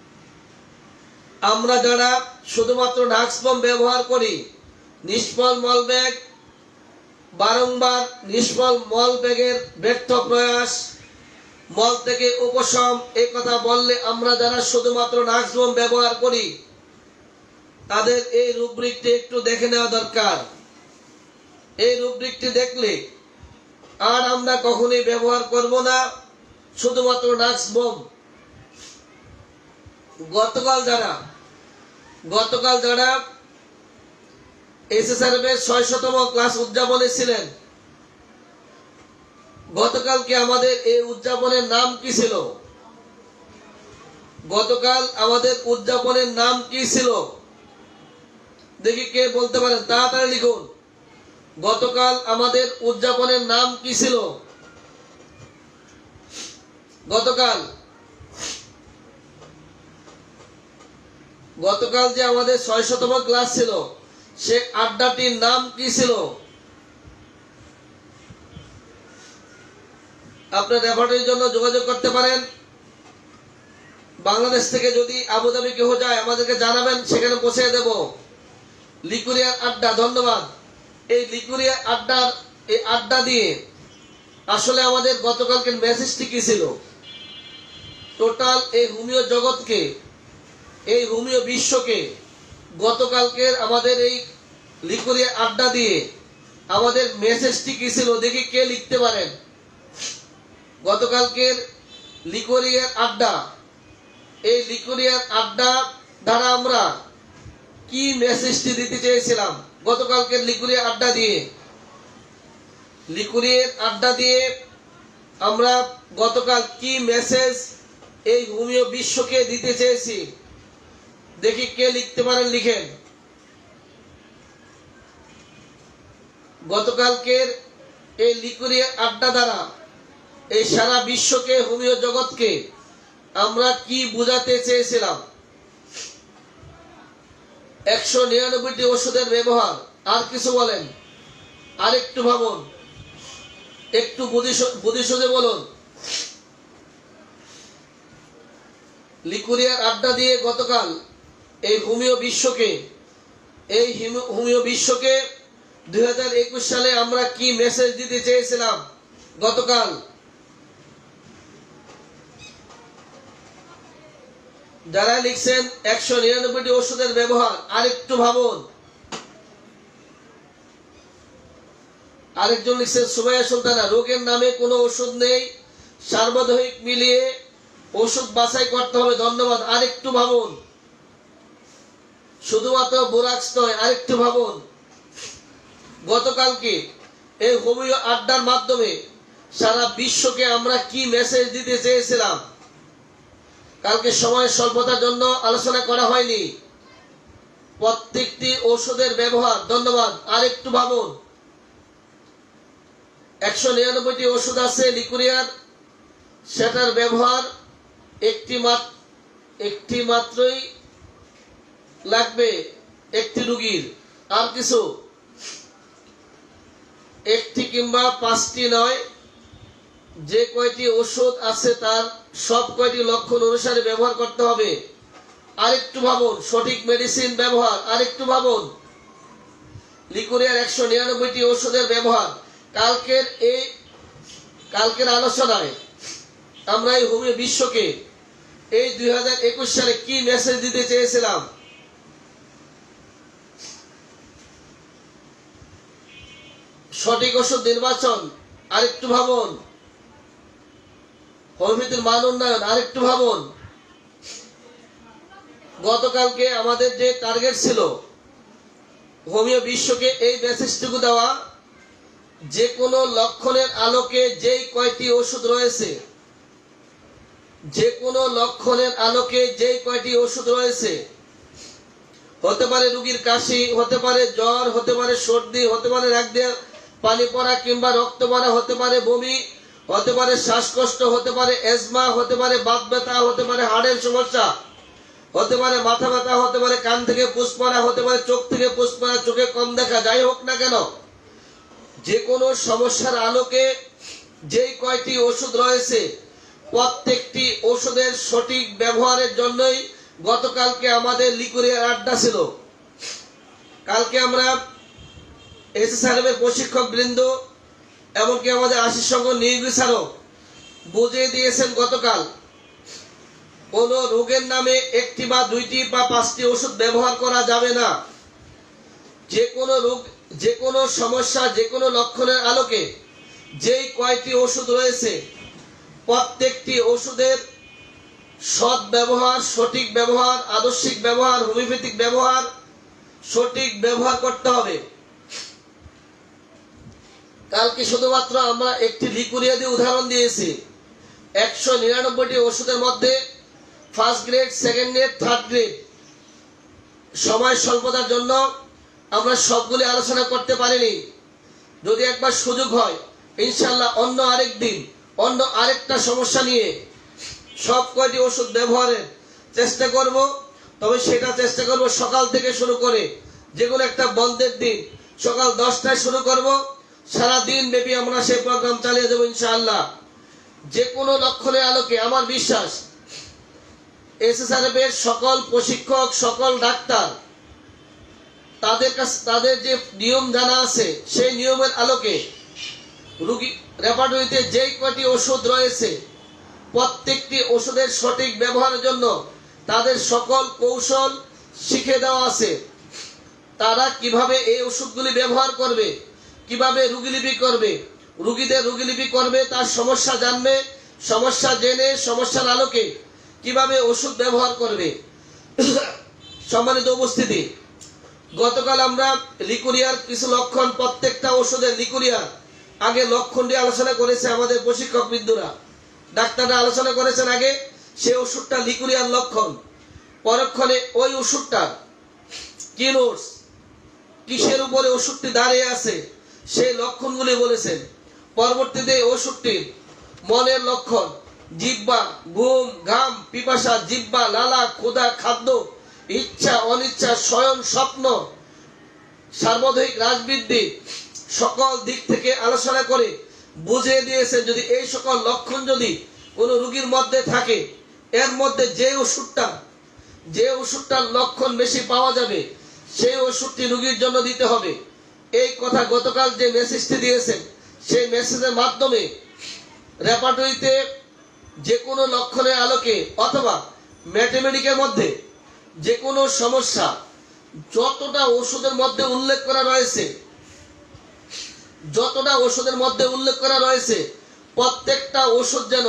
আমরা যারা শুধুমাত্র নাক্সবোম ব্যবহার করি, নিষ্ফল মলবেগ, বারংবার নিষ্ফল মলবেগের ব্যর্থ প্রয়াস, মল থেকে উপশম, এই কথা বললে আমরা যারা শুধুমাত্র নাক্সবোম ব্যবহার করি তাদের এই রুব্রিকটি একটু দেখে নেওয়া দরকার। এই রুব্রিকটি দেখলে আর আমরা কখনোই ব্যবহার করব না শুধুমাত্র নাক্সবোম। গতকাল যারা এসএসআরএফ এর 600তম ক্লাস উদযাপনে ছিলেন, গতকালকে আমাদের এই উদযাপনের নাম কি ছিল? গতকাল আমাদের উদযাপনের নাম কি ছিল? দেখি কে বলতে পারেন, তাড়াতাড়ি লিখুন। গতকাল আমাদের উদযাপনের নাম কি ছিল? গতকাল যে আমাদের 600তম ক্লাস ছিল, সে আড্ডাটির নাম কি ছিল? আপনার রেফারের জন্য যোগাযোগ করতে পারেন। বাংলাদেশ থেকে যদি আবুধাবি কেউ যায় আমাদেরকে জানাবেন, সেখানে পৌঁছে দেব। লিকুরিয়ার আড্ডা, ধন্যবাদ। এই লিকুরিয়ার আড্ডা দিয়ে আসলে আমাদের গতকালকের মেসেজটি কি ছিল? টোটাল এই হোমিও জগৎকে, এই হোমিও বিশ্বকে গতকালকের আমাদের এই লিকুরিয়ার আড্ডা দিয়ে আমাদের মেসেজটি কি ছিল? দেখি কে লিখতে পারেন। গতকালকের লিকুরিয়ার আড্ডা, এই লিকুরিয়ার আড্ডা দ্বারা আমরা কি মেসেজটি দিতে চেয়েছিলাম? গতকালকের লিকুরিয়ার আড্ডা দিয়ে আমরা গতকাল কি মেসেজ এই হোমিও বিশ্বকে দিতে চেয়েছি? দেখি কে লিখতে পারেন, লিখেন। গতকালকের এই লিকুরিয়ার আড্ডা দ্বারা এই সারা বিশ্বকে, হোমিও জগৎকে আমরা কি বুঝাতে চেয়েছিলাম? 199টি ওষুধের ব্যবহার। আর কিছু বলেন, আর একটু ভাবুন, একটু বুদ্ধি সুঝে বলুন। লিকুরিয়ার আড্ডা দিয়ে গতকাল এই হোমিও বিশ্বকে 2021 সালে আমরা কি মেসেজ দিতে চেয়েছিলাম? গতকাল যারা লিখছেন 199টি ওষুধের ব্যবহার, আরেকটু ভাবুন। আরেকজন লিখছেন সুমাইয়া সুলতানা, রোগের নামে কোনো ওষুধ নেই, সার্বদৈহিক মিলিয়ে ওষুধ বাছাই করতে হবে, ধন্যবাদ। আরেকটু ভাবুন, শুধুমাত্র বোরাক্স নয়, আরেকটু ভাবুন। গতকালকে এই হোমিও আড্ডার মাধ্যমে সারা বিশ্বকে আমরা কি মেসেজ দিতে চেয়েছিলাম? কালকে সময় স্বল্পতার জন্য আলোচনা করা হয়নি। প্রত্যেকটি ওষুধের ব্যবহার, ধন্যবাদ। আরেকটু ভাবুন। 199টি ওষুধ আছে লিকুরিয়ার, সেটার ব্যবহার একটি মাত্রই লাগবে একটি রোগীর। আর কিছু একটি কিংবা 5টি নয়, যে কয়টি ওষুধ আছে তার সব কয়টি লক্ষণ অনুসারে ব্যবহার করতে হবে। আরেকটু ভাবুন, সঠিক মেডিসিন ব্যবহার আরেকটু ভাবুন। লিকুরিয়ার 199টি ওষুধের ব্যবহার। কালকের আলোচনায় আমরা এই হোমিও বিশ্বকে এই 2021 সালে কি মেসেজ দিতে চেয়েছিলাম? সঠিক ওষুধ নির্বাচন আরেকটু ভাবুন, হোমিওপ্যাথির মান উন্নয়ন আরেকটু ভাবুন। গতকালকে আমাদের যে টার্গেট ছিল হোমিও বিশ্বকে এই মেসেজটুকু দেওয়া, যে কোনো লক্ষণের আলোকে যেই কয়টি ওষুধ রয়েছে, যে কোনো লক্ষণের আলোকে যেই কয়টি ওষুধ রয়েছে, হতে পারে রোগীর কাশি, হতে পারে জ্বর, হতে পারে সর্দি, হতে পারে নাক দিয়ে পানি পড়া কিংবা রক্ত পড়া, হতে পারে বমি, হতে পারে শ্বাসকষ্ট, হতে পারে এজমা, হতে পারে বাত ব্যথা, হতে পারে হাড়ের সমস্যা, হতে পারে মাথা ব্যথা, হতে পারে কান থেকে পুষ পড়া, হতে পারে চোখ থেকে পুষ পড়া, চোখে কম দেখা, যাই হোক না কেন, যে কোনো সমস্যার আলোকে যেই কয়টি ওষুধ রয়েছে প্রত্যেকটি ওষুধের সঠিক ব্যবহারের জন্যই গতকালকে আমাদের লিকুরিয়ার আড্ডা ছিল। কালকে আমরা এসএসআরএম প্রশিক্ষক বৃন্দ এমনকি আমাদের আশিস সংঘ নিয়োগী স্যারও বুঝিয়ে দিয়েছেন গতকাল, কোন রোগের নামে একটি বা দুইটি বা পাঁচটি ওষুধ ব্যবহার করা যাবে না। যে কোনো রোগ, যে কোনো সমস্যা, যে কোনো লক্ষণের আলোকে যেই কয়টি ওষুধ রয়েছে প্রত্যেকটি ওষুধের সৎ ব্যবহার, সঠিক ব্যবহার, আদর্শিক ব্যবহার, হোমিওপ্যাথিক ব্যবহার, সঠিক ব্যবহার করতে হবে। কালকে শুধুমাত্র আমরা একটি লিকুরিয়া দিয়ে উদাহরণ দিয়েছি। 199টি ওষুধের মধ্যে first grade, second grade, third grade, সময় স্বল্পতার জন্য আমরা সবগুলি আলোচনা করতে পারিনি। যদি একবার সুযোগ হয় ইনশাআল্লাহ অন্য আরেক দিন অন্য আরেকটা সমস্যা নিয়ে সব কয়টি ওষুধ ব্যবহারের চেষ্টা করব। তবে সেটা চেষ্টা করব সকাল থেকে শুরু করে, যেগুলো একটা বন্ধের দিন সকাল 10টায় শুরু করব, সারা দিন ব্যাপী আমরা সেই প্রোগ্রাম চালিয়ে দেবো ইনশাআল্লাহ। যে কোনো লক্ষণের আলোকে আমার বিশ্বাস এসএসআরএফ এর সকল প্রশিক্ষক, সকল ডাক্তার, তাদের কাছে তাদের যে নিয়ম জানা আছে সেই নিয়মের আলোকে রোগী রেপার্টরিতে যেই কয়টি ওষুধ রয়েছে প্রত্যেকটি ওষুধের সঠিক ব্যবহারের জন্য তাদের সকল কৌশল শিখে দেওয়া আছে। তারা কিভাবে এই ওষুধগুলি ব্যবহার করবে, কিভাবে রোগীলিপি করবে, রোগীদের রোগীলিপি করবে, তার সমস্যা জানবে, সমস্যা জেনে সমস্যার আলোকে কিভাবে ওষুধ ব্যবহার করবে। সম্মানিত উপস্থিতি, গতকাল আমরা লিকুরিয়ার কিছু লক্ষণ, প্রত্যেকটা ওষুধের লিকুরিয়ার আগে লক্ষণ দিয়ে আলোচনা করেছে আমাদের প্রশিক্ষক বৃন্দরা, ডাক্তাররা আলোচনা করেছেন আগে। সেই ওষুধটা লিকুরিয়ার লক্ষণ, পরক্ষণে ওই ওষুধটা কি নোটস, কিসের উপরে ওষুধটি দাঁড়িয়ে আছে সেই লক্ষণগুলি বলেছেন। পরবর্তীতে ওষুধটির মনের লক্ষণ, জিহ্বা, ঘুম, ঘাম, পিপাসা, জিহ্বা, লালা, ক্ষুধা, খাদ্য, ইচ্ছা, অনিচ্ছা, শয়ন, স্বপ্ন, সার্বধায়িক রাজবৃদ্ধি, সকল দিক থেকে আলোচনা করে বুঝিয়ে দিয়েছেন যদি এই সকল লক্ষণ যদি কোনো রোগীর মধ্যে থাকে, এর মধ্যে যে ওষুধটার লক্ষণ বেশি পাওয়া যাবে সেই ওষুধটি রোগীর জন্য দিতে হবে। এই কথা গতকাল যে মেসেজটি দিয়েছেন সেই মেসেজের মাধ্যমে রেপার্টরিতে যে কোনো লক্ষণের আলোকে অথবা ম্যাথমেটিকের মধ্যে যে কোনো সমস্যা যতটা ওষুধের মধ্যে উল্লেখ করা রয়েছে, যতটা ওষুধের মধ্যে উল্লেখ করা রয়েছে প্রত্যেকটা ওষুধ যেন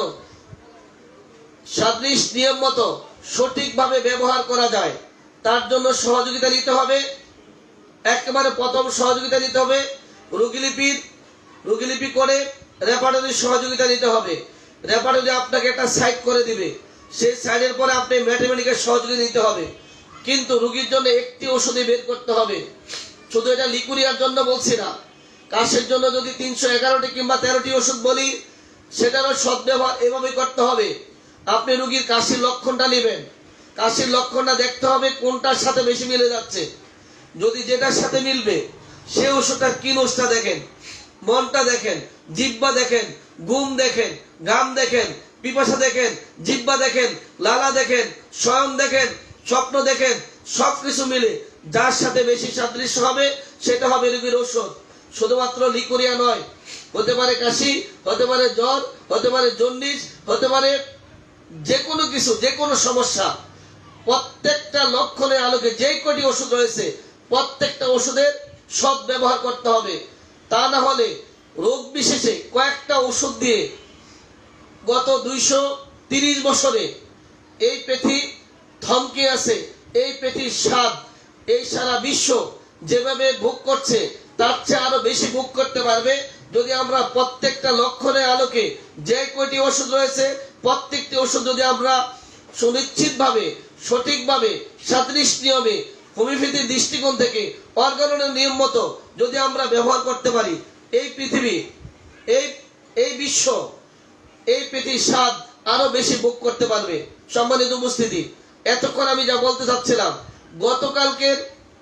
সাদৃশ নিয়ম মতো সঠিকভাবে ব্যবহার করা যায় তার জন্য সহযোগিতা নিতে হবে। একেবারে প্রথম সহযোগিতা নিতে হবে রোগীলিপি করে রেপার্টরির সহযোগিতা নিতে হবে। রেপার্টরি আপনাকে একটা সাইড করে দিবে, সেই সাইডের পরে আপনি ম্যাথমেটিকের সহযোগিতা নিতে হবে। কিন্তু রোগীর জন্য একটি ওষুধই বের করতে হবে। শুধু এটা লিকুরিয়ার জন্য বলছি না, কাশের জন্য যদি 311টি কিংবা 13টি ওষুধ বলি সেটারও সদ্ব্যবহার এভাবেই করতে হবে। আপনি রোগীর কাশির লক্ষণটা নেবেন, কাশির লক্ষণটা দেখতে হবে কোনটার সাথে বেশি মিলে যাচ্ছে। যদি যেটার সাথে মিলবে সেই ওষুধটা কি নোটসটা দেখেন, মনটা দেখেন, জিহ্বা দেখেন, ঘুম দেখেন, ঘাম দেখেন, পিপাসা দেখেন, জিহ্বা দেখেন, লালা দেখেন, শয়ন দেখেন, স্বপ্ন দেখেন, সবকিছু মিলে যার সাথে বেশি সাদৃশ্য হবে সেটা হবে রোগীর ঔষধ। শুধুমাত্র লিকুরিয়া নয়, হতে পারে কাশি, হতে পারে জ্বর, হতে পারে জন্ডিস, হতে পারে যে কোনো কিছু, যে কোনো সমস্যা। প্রত্যেকটা লক্ষণের আলোকে যে কটি ওষুধ রয়েছে প্রত্যেকটা ওষুধের সৎ ব্যবহার করতে হবে। তা না হলে রোগ বিশেষে কয়েকটা ওষুধ দিয়ে গত 230 বছরে এই পৃথিবী থমকে আছে। এই পৃথিবীর স্বাদ এই সারা বিশ্ব যেভাবে ভোগ করছে তার চেয়ে আরো বেশি ভোগ করতে পারবে যদি আমরা প্রত্যেকটা লক্ষণের আলোকে যে কয়টি ওষুধ রয়েছে প্রত্যেকটি ওষুধ যদি আমরা সুনিশ্চিতভাবে, সঠিকভাবে, সাদৃশ্য নিয়মে, হোমিওপ্যাথির দৃষ্টিকোণ থেকে, অর্গানের নিয়ম মতো যদি আমরা ব্যবহার করতে পারি, এই পৃথিবী, এই বিশ্ব, এই পৃথিবীর স্বাদ আরো বেশি ভোগ করতে পারবে। সম্মানিত উপস্থিতি, এতক্ষণ আমি যা বলতে চাচ্ছিলাম, গতকালকের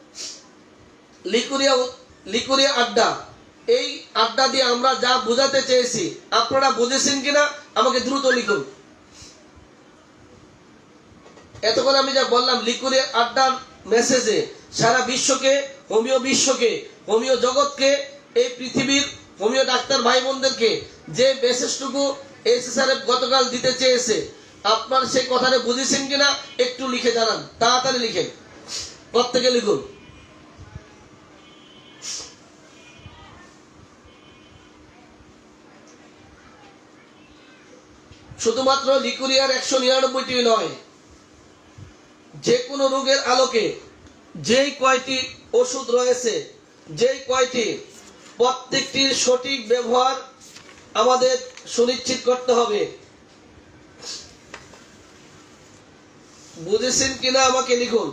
লিকুরিয়া আড্ডা, এই আড্ডা দিয়ে আমরা যা বোঝাতে চেয়েছি আপনারা বুঝেছেন কিনা আমাকে দ্রুত লিখুন। এতক্ষণ আমি যা বললাম লিকুরিয়া আড্ডার মেসেজে সারা বিশ্বকে, হোমিও জগৎকে, এই পৃথিবীর হোমিও ডাক্তার ভাই বোনদেরকে যে মেসেজটুকু এসএসআরএফ গতকাল দিতে চেয়েছে আপনার সেই কথাটা বুঝেছেন কিনা একটু লিখে জানান। তাড়াতাড়ি লিখেন, প্রত্যেকে লিখুন। শুধুমাত্র লিকুরিয়ার 199টি নয়, যে কোনো রোগের আলোকে যেই কয়টি ওষুধ রয়েছে, যেই কয়টি, প্রত্যেকটির সঠিক ব্যবহার আমাদের সুনিশ্চিত করতে হবে। বুঝেছেন কিনা আমাকে লিখুন।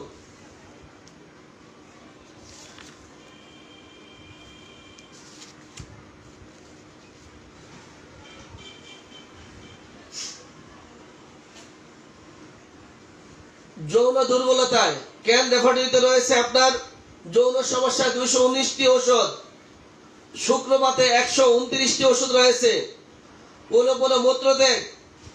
যৌন দুর্বলতায় ক্যান রেফার্ডিতে রয়েছে আপনার যৌন সমস্যায় 219টি ওষুধ, শুক্রবাতে 129টি ওষুধ রয়েছে, মূত্রত্যাগ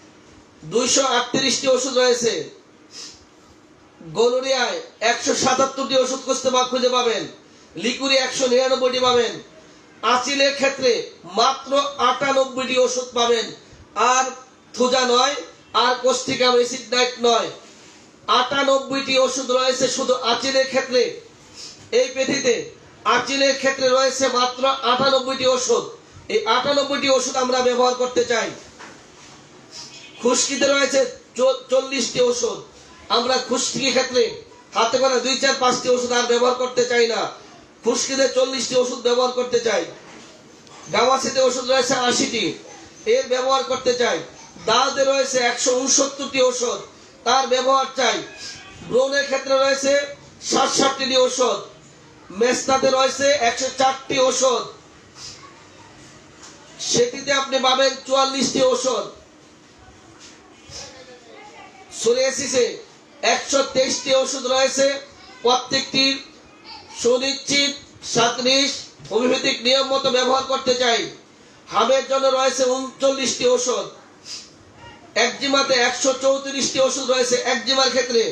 238টি ওষুধ রয়েছে, গনোরিয়ায় 177টি ওষুধ খুঁজে পাবেন, লিকুরিয়া 199টি পাবেন, আচিলের ক্ষেত্রে মাত্র 98টি ওষুধ পাবেন। আর থুজা নয়, আর কোস্টিকাম অ্যাসিড নাইট নয়, 98টি ওষুধ রয়েছে শুধু আচিলের ক্ষেত্রে। এই পৃথিবীতে আচিলের ক্ষেত্রে রয়েছে মাত্র 98টি ওষুধ। এই 98টি ওষুধ আমরা ব্যবহার করতে চাই। খুশকিতে রয়েছে 40টি ওষুধ। আমরা খুশকির ক্ষেত্রে হাতে করে 2, 4, 5টি ওষুধ আর ব্যবহার করতে চাই না। খুশকিতে 40টি ওষুধ ব্যবহার করতে চাই। গামাসিতে ওষুধ রয়েছে 80টি, এর ব্যবহার করতে চাই। দাঁতে রয়েছে 169টি ওষুধ, তার ব্যবহার চাই। ব্রণের ক্ষেত্রে রয়েছে 67টি ওষুধ, মেস্তাতে রয়েছে 104টি ওষুধ, সেটিতে আপনি পাবেন 44টি ওষুধ, সোরিয়াসিসে 123টি ওষুধ রয়েছে। প্রত্যেকটি সুনিশ্চিত, সাদৃশ্য, হোমিওপ্যাথিক নিয়ম মতো ব্যবহার করতে চাই। হামের জন্য রয়েছে 39টি ওষুধ, একজিমাতে 134টি ওষুধ রয়েছে একজিমার ক্ষেত্রে।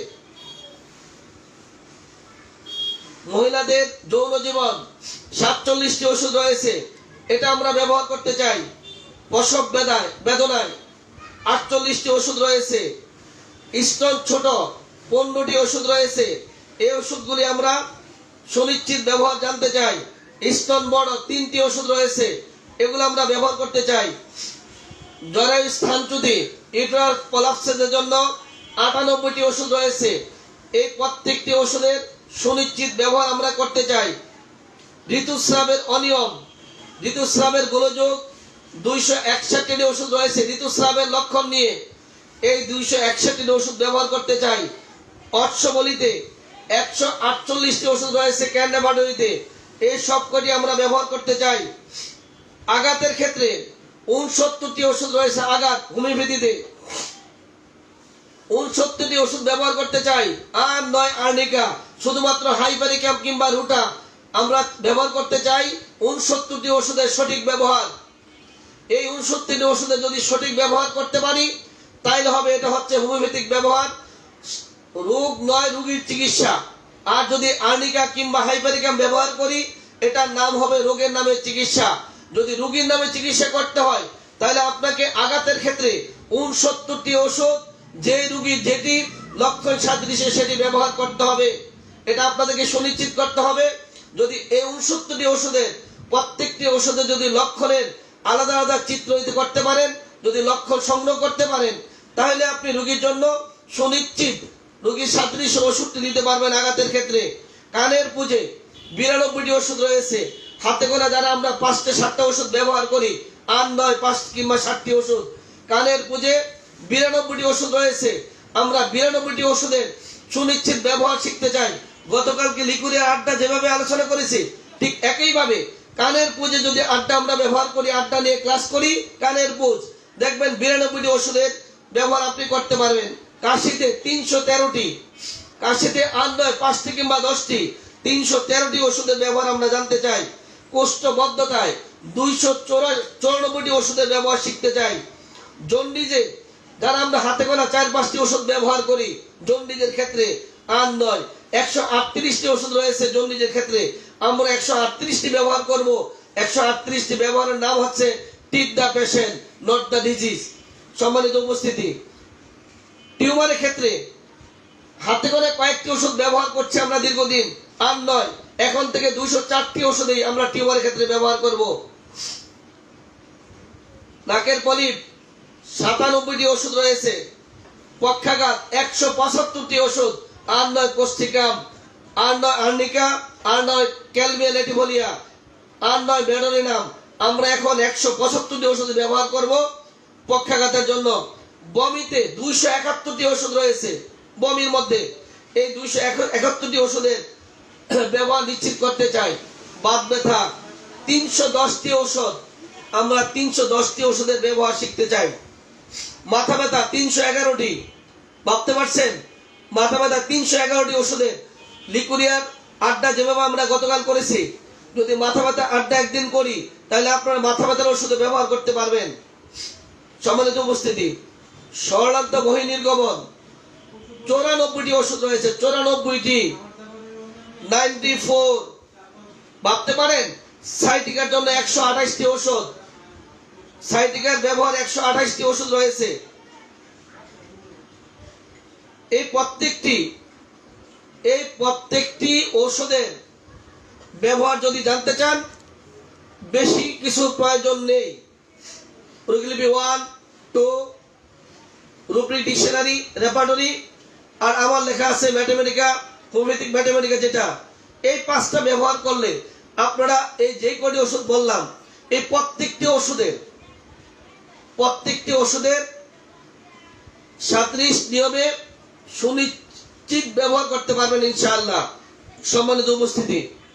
মহিলাদের যৌন জীবন 47টি ওষুধ রয়েছে, এটা আমরা ব্যবহার করতে চাই। প্রসব বেদনায় 48টি ওষুধ রয়েছে। স্তন ছোট 15টি ওষুধ রয়েছে, এই ওষুধগুলি আমরা সুনিশ্চিত ব্যবহার জানতে চাই। স্তন বড় 3টি ওষুধ রয়েছে, এগুলো আমরা ব্যবহার করতে চাই। জরায়ু স্থানচ্যুতি, ইউটেরাস প্রলাপসের জন্য 98টি ওষুধ রয়েছে, এই প্রত্যেকটি ওষুধের সুনিশ্চিত ব্যবহার আমরা করতে চাই। ঋতুস্রাবের অনিয়ম, ঋতুস্রাবের গোলযোগ 261টি ওষুধ রয়েছে ঋতুস্রাবের লক্ষণ নিয়ে, এই 261টি ওষুধ ব্যবহার করতে চাই। অশ্ববলিতে 148টি ওষুধ রয়েছে ক্যান্ডাবাডরিতে, এই সবকটি আমরা ব্যবহার করতে চাই। আঘাতের ক্ষেত্রে 69টি ওষুধ রয়েছে, আঘাত হোমিওপ্যাথিতে 69টি ওষুধ ব্যবহার করতে চাই। আর নয় আর্নিকা, শুধুমাত্র হাইপারিক্যাম কিংবা রুটা আমরা ব্যবহার করতে চাই। 69টি ওষুধের সঠিক ব্যবহার, এই 69টি ওষুধের যদি সঠিক ব্যবহার করতে পারি তাইলে হবে এটা হচ্ছে হোমিওপ্যাথিক ব্যবহার। রোগ নয়, রোগীর চিকিৎসা। আর যদি আর্নিকা কিংবা হাইপারিকাম ব্যবহার করি, এটার নাম হবে রোগের নামে চিকিৎসা। যদি রোগীর নামে চিকিৎসা করতে হয় তাহলে আপনাকে আঘাতের ক্ষেত্রে 69টি ওষুধ, যে রোগীর যেটি লক্ষণ সাদৃশ্যে সেটি ব্যবহার করতে হবে। এটা আপনাদেরকে সুনিশ্চিত করতে হবে। যদি এই 69টি ওষুধের প্রত্যেকটি ওষুধে যদি লক্ষণের আলাদা আলাদা চিত্র করতে পারেন, যদি লক্ষণ সংগ্রহ করতে পারেন, তাহলে আপনি রোগীর জন্য সুনিশ্চিত রোগীর সাদৃশ্য ওষুধটি দিতে পারবেন আঘাতের ক্ষেত্রে। কানের পুঁজে 92টি ওষুধ রয়েছে। হাতে গোনা যারা আমরা 5টা 7টা ওষুধ ব্যবহার করি, আর নয় 5 কিংবা 7টি ওষুধ। কানের পুঁজে 92টি ওষুধ রয়েছে। আমরা 92টি ওষুধের সুনিশ্চিত ব্যবহার শিখতে চাই। গতকালকে লিকুরিয়ার আড্ডা যেভাবে আলোচনা করেছি, ঠিক একইভাবে কানের পুঁজে যদি আড্ডা আমরা ব্যবহার করি, আড্ডা নিয়ে ক্লাস করি, কানের পুঁজ দেখবেন 92টি ওষুধের ব্যবহার আপনি করতে পারবেন। কাশিতে 313টি, কাশিতে আর নয় 5টি কিংবা 10টি, 313টি ওষুধের ব্যবহার আমরা জানতে চাই। কোষ্ঠবদ্ধতায় 294টি ওষুধের ব্যবহার শিখতে চাই। জন্ডিজে যারা আমরা হাতে গোনা 4-5টি ওষুধ ব্যবহার করি, জন্ডিজের ক্ষেত্রে আর নয় 138টি ওষুধ রয়েছে। জন্ডিজের ক্ষেত্রে আমরা 138টি ব্যবহার করব। 138টি ব্যবহারের নাম হচ্ছে treat the patient, not the disease. সম্মানিত উপস্থিতি, টিউমারের ক্ষেত্রে হাতে করে কয়েকটি ওষুধ ব্যবহার করছি আমরা দীর্ঘদিন, আর নয় এখন থেকে 204টি ওষুধই আমরা টিউমারের ক্ষেত্রে ব্যবহার করব। নাকের পলিপ 97টি ওষুধ রয়েছে। পক্ষাঘাত 175টি ওষুধ, আর নয় কোস্টিকাম, আর নয় আর্নিকা, আর নয় ক্যালমিয়া ল্যাটিভোলিয়া, আর নয় বেডোলিনাম। আমরা এখন 175টি ওষুধ ব্যবহার করব পক্ষাঘাতের জন্য। বমিতে 271টি ওষুধ রয়েছে। বমির মধ্যে এই 271টি ওষুধের ব্যবহার নিশ্চিত করতে চাই। বাত ব্যথা 310টি ওষুধ, আমরা 310টি ওষুধের ব্যবহার শিখতে চাই। মাথা ব্যথা 311টি, ভাবতে পারছেন? মাথা ব্যথা 311টি ওষুধের। লিকুরিয়ার আড্ডা যেভাবে আমরা গতকাল করেছি, যদি মাথা ব্যথা আড্ডা একদিন করি তাহলে আপনারা মাথা ব্যথার ওষুধ ব্যবহার করতে পারবেন। সম্মানিত উপস্থিতি, সরলান্ত বহির্নির্গমন 94টি ওষুধ রয়েছে। 94টি, 94। ভাবতে পারেন? সাইটিকার জন্য 128টি ওষুধ, সাইটিকার ব্যবহার 128টি ওষুধ রয়েছে। এই প্রত্যেকটি ওষুধের ব্যবহার যদি জানতে চান, বেশি কিছু প্রয়োজন নেই। প্রতিলিপি 1, 2, রূপরিক ডিকশনারি, রেপার্টরি, আর আমার লেখা আছে ম্যাথমেটিকা, হোমিওপ্যাথিক ম্যাথমেটিকা, যেটা এই 5টা ব্যবহার করলে আপনারা এই যে কটি ওষুধ বললাম, এই প্রত্যেকটি ওষুধের সাদৃশ নিয়মে সুনিশ্চিত ব্যবহার করতে পারবেন ইনশাআল্লাহ। সম্মানিত উপস্থিতি,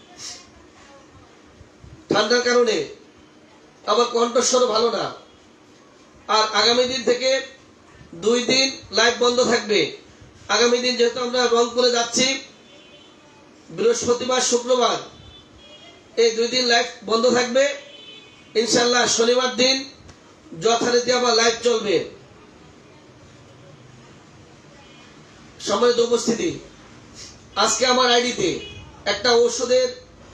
ঠান্ডার কারণে আমার কণ্ঠস্বর ভালো না, আর আগামী দিন থেকে 2 দিন লাইভ বন্ধ থাকবে। আগামী দিন যেহেতু আমরা রংপুরে যাচ্ছি, বৃহস্পতিবার শুক্রবার এই 2 দিন লাইভ বন্ধ থাকবে। ইনশাআল্লাহ শনিবার দিন যথারীতি আবার লাইভ চলবে। সম্মানিত উপস্থিতি, আজকে আমার আইডিতে একটা ওষুধের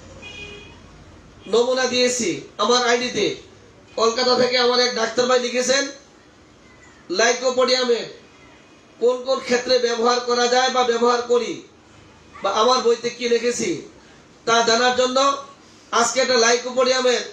নমুনা দিয়েছি। আমার আইডিতে কলকাতা থেকে আমার এক ডাক্তার ভাই লিখেছেন, লাইকোপোডিয়ামের কোন কোন ক্ষেত্রে ব্যবহার করা যায় বা ব্যবহার করি, বা আমার বইতে কি লিখেছি তা জানার জন্য আজকে একটা লাইকোপোডিয়ামের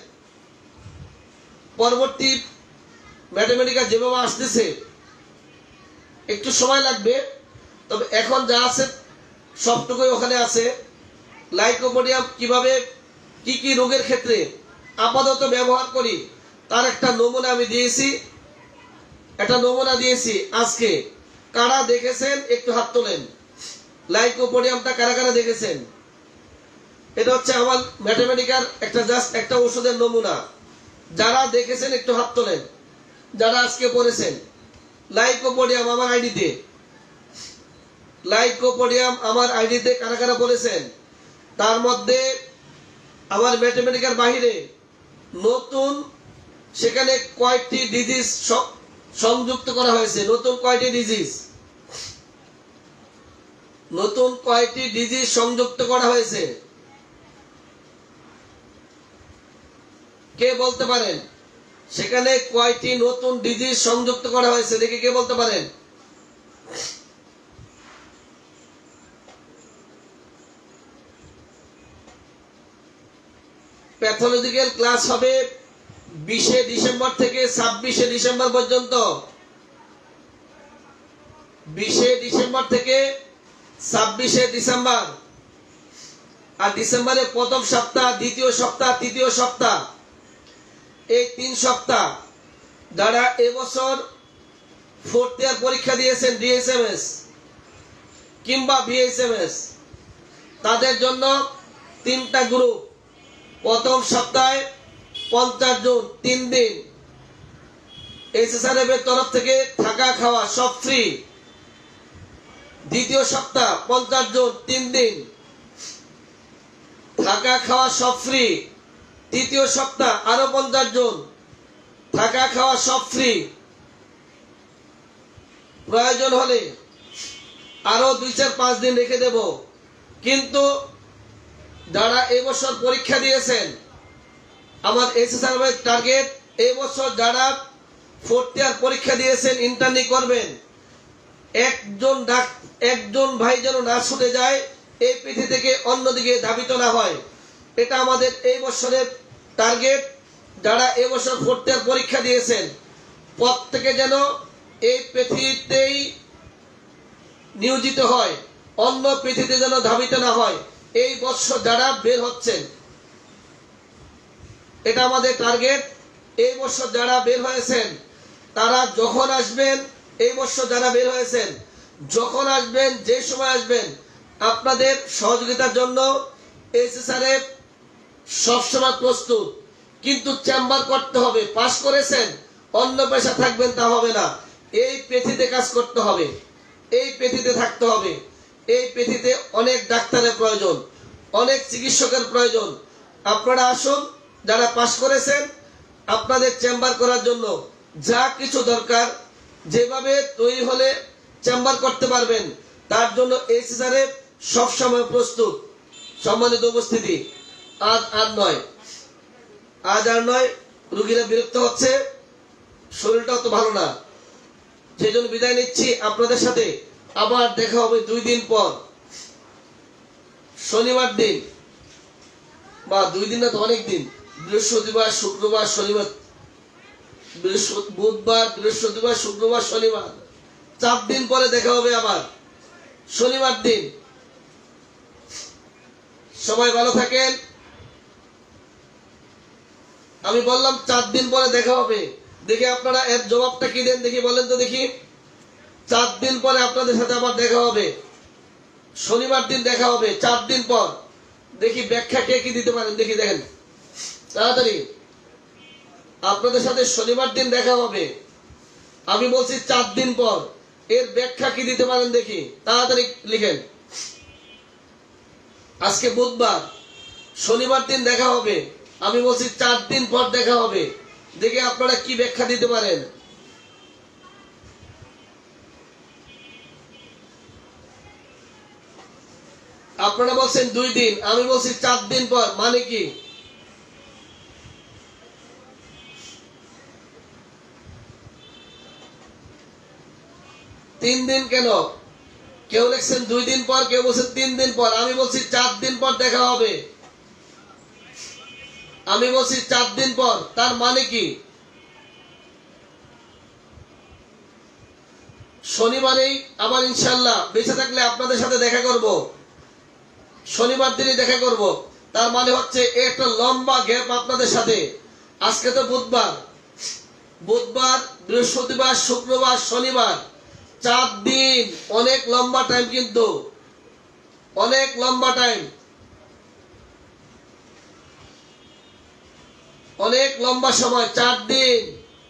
পরবর্তী ম্যাথমেটিকা যেভাবে আসতেছে একটু সময় লাগবে, তবে এখন যা আছে সবটুকুই ওখানে আছে। লাইকোপোডিয়াম কিভাবে কি কি রোগের ক্ষেত্রে আপাতত ব্যবহার করি তার একটা নমুনা আমি দিয়েছি। একটা নমুনা দিয়েছি আজকে। কারা দেখেছেন একটু হাত তোলেন। লাইকোপোডিয়ামটা কারা কারা দেখেছেন? এটা হচ্ছে আমার ম্যাথমেটিকার একটা ওষুধের নমুনা। যারা দেখেছেন একটু হাত তোলেন, যারা আজকে পড়েছেন। লাইকোপোডিয়াম আমার আইডিতে, লাইকোপোডিয়াম আমার আইডিতে কারা কারা পড়েছেন? তার মধ্যে আমার ম্যাথমেটিকার বাহিরে নতুন সেখানে কয়টি ডিজিজ সংযুক্ত করা হয়েছে, নতুন কয়টি ডিজিজ? নতুন কয়টি ডিজিট সংযুক্ত করা হয়েছে? কে বলতে পারেন? সেখানে কয়টি নতুন ডিজিট সংযুক্ত করা হয়েছে? দেখি কে বলতে পারেন? প্যাথোলজিক্যাল ক্লাস হবে 20 ডিসেম্বর থেকে 26 ডিসেম্বর পর্যন্ত। 20 ডিসেম্বর থেকে 26 ডিসেম্বর। আর ডিসেম্বরের প্রথম সপ্তাহ, দ্বিতীয় সপ্তাহ, তৃতীয় সপ্তাহ, এই 3 সপ্তাহ যারা এবছর 4th ইয়ার পরীক্ষা দিয়েছেন ডিএসএমএস কিংবা বিএসএমএস, তাদের জন্য 3টা গ্রুপ। প্রথম সপ্তাহে 50 জন 3 দিন এসএসআরএফ এর তরফ থেকে থাকা খাওয়া সব ফ্রি। দ্বিতীয় সপ্তাহ 50 জন 3 দিন থাকা খাওয়া সব ফ্রি। তৃতীয় সপ্তাহ আরো 50 জন থাকা খাওয়া সব ফ্রি। প্রয়োজন হলে আরো 2-4-5 দিন রেখে দেব। কিন্তু যারা এবছর পরীক্ষা দিয়েছেন, আমার এসএসআরএফ এর টার্গেট এবছর যারা 4th ইয়ার পরীক্ষা দিয়েছেন, ইন্টার্নি করবেন, একজন ভাই যেন না ছুটে যায়, এই পৃথিবী থেকে অন্যদিকে ধাবিত না হয়। এটা আমাদের এই বছরের টার্গেট। যারা এবছর 4th ইয়ার পরীক্ষা দিয়েছেন, প্রত্যেকে যেন এই পৃথিবীতেই নিয়োজিত হয়, অন্য পৃথিবীতে যেন ধাবিত না হয়। এই বছর যারা বের হচ্ছেন, এটা আমাদের টার্গেট। এই বছর যারা বের হয়েছেন তারা যখন আসবেন, এই বছর যারা বের হয়েছেন যখন আসবেন, যে সময় আসবেন, আপনাদের সহযোগিতার জন্য এসএসআরএফ সবসময় প্রস্তুত। কিন্তু চেম্বার করতে হবে। পাস করেছেন, অন্য পেশা থাকবেন তা হবে না। এই পৃথিবীতে কাজ করতে হবে, এই পৃথিবীতে থাকতে হবে। এই পৃথিবীতে অনেক ডাক্তারের প্রয়োজন, অনেক চিকিৎসকের প্রয়োজন। আপনারা আসুন, যারা পাস করেছেন, আপনাদের চেম্বার করার জন্য যা কিছু দরকার, যেভাবে তৈরি হলে চেম্বার করতে পারবেন, তার জন্য এসএসআরএফ সবসময় প্রস্তুত। সম্মানিত উপস্থিতি, আজ আর নয়, রোগীরা বিরক্ত হচ্ছে, শরীরটাও তো ভালো না, সেই জন্য বিদায় নিচ্ছি। আপনাদের সাথে আবার দেখা হবে 2 দিন পর, শনিবার দিন, বা 2 দিন না তো অনেক দিন, বৃহস্পতিবার, শুক্রবার, শনিবার, বুধবার, বৃহস্পতিবার, শুক্রবার, শনিবার, 4 দিন পরে দেখা হবে আবার শনিবার দিন। সবাই ভালো থাকেন। আমি বললাম 4 দিন পরে দেখা হবে, দেখি আপনারা এর জবাবটা কি দেন, দেখি বলেন তো দেখি। 4 দিন পরে আপনাদের সাথে আবার দেখা হবে, শনিবার দিন দেখা হবে 4 দিন পর। দেখি ব্যাখ্যা কে কি দিতে পারেন, দেখি দেখেন তাড়াতাড়ি। আপনাদের সাথে শনিবার দিন দেখা হবে, আমি বলছি 4 দিন পর, এর ব্যাখ্যা কি দিতে পারেন দেখি, তাড়াতাড়ি লিখেন। আজকে বুধবার, শনিবার দিন দেখা হবে, আমি বলছি 4 দিন পর দেখা হবে, দেখি আপনারা কি ব্যাখ্যা দিতে পারেন। আপনারা বলছেন 2 দিন, আমি বলছি 4 দিন পর, মানে কি? তিন দিন কেন? কেউ লিখছেন 2 দিন পর, কেউ বলছেন 3 দিন পর, আমি বলছি 4 দিন পর দেখা হবে। আমি বলছি 4 দিন পর, তার মানে কি? শনিবারেই আবার ইনশাআল্লাহ বেঁচে থাকলে আপনাদের সাথে দেখা করব, শনিবার দিনই দেখা করব। তার মানে হচ্ছে একটা লম্বা গ্যাপ আপনাদের সাথে। আজকে তো বুধবার, বৃহস্পতিবার, শুক্রবার, শনিবার, 4 দিন, অনেক লম্বা টাইম, কিন্তু অনেক লম্বা টাইম, অনেক লম্বা সময়, 4 দিন।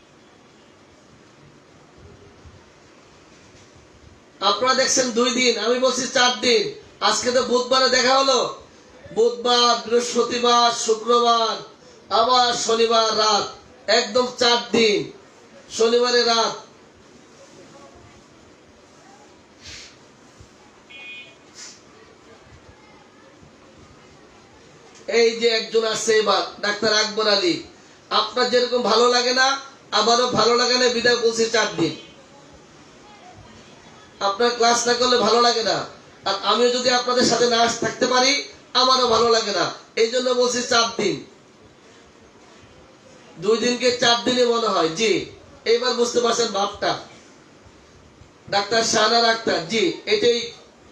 আপনারা দেখছেন 2 দিন, আমি বলছি 4 দিন। আজকে তো বুধবারে দেখা হলো, বুধবার, বৃহস্পতিবার, শুক্রবার, আবার শনিবার রাত, একদম 4 দিন, শনিবারে রাত। এই যে একজন আছে এবার ডাক্তার আকবর আলী, আপনার যেরকম ভালো লাগে না আমারও ভালো লাগে না, বিদায় বলছি 4 দিন। আপনার ক্লাস না করলে ভালো লাগে না, আর আমিও যদি আপনাদের সাথে না থাকতে পারি আমারও ভালো লাগে না, এই জন্য বলছি 4 দিন। 2 দিনকে 4 দিনে মনে হয়। জি, এইবার বুঝতে পারছেন ভাবটা। ডাক্তার শাহানার আক্তার, জি এটাই।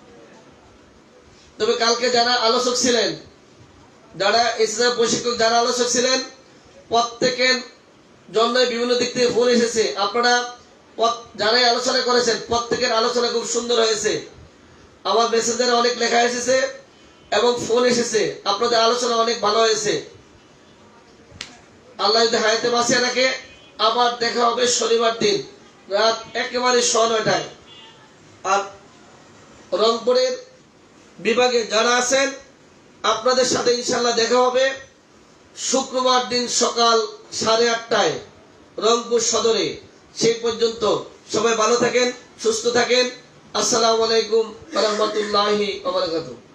তবে কালকে যারা আলোচক ছিলেন, যারা এসএসআর প্রশিক্ষক যারা আলোচক ছিলেন, প্রত্যেকের জন্য বিভিন্ন দিক থেকে ফোন এসেছে। আপনারা যারাই আলোচনা করেছেন প্রত্যেকের আলোচনা খুব সুন্দর হয়েছে। আমার মেসেঞ্জারে অনেক লেখা এসেছে এবং ফোন এসেছে, আপনাদের আলোচনা অনেক ভালো হয়েছে। আল্লাহ যদি হায়াতে বাঁচিয়ে রাখে আবার দেখা হবে শনিবার দিন রাত একেবারে 9:30টায়। আর রংপুরের বিভাগে যারা আছেন আপনাদের সাথে ইনশাআল্লাহ দেখা হবে শুক্রবার দিন সকাল 8:30টায় রংপুর সদরে। সেই পর্যন্ত সবাই ভালো থাকেন, সুস্থ থাকেন। আসসালামু আলাইকুম ওয়া রাহমাতুল্লাহি ওয়া বারাকাতুহু।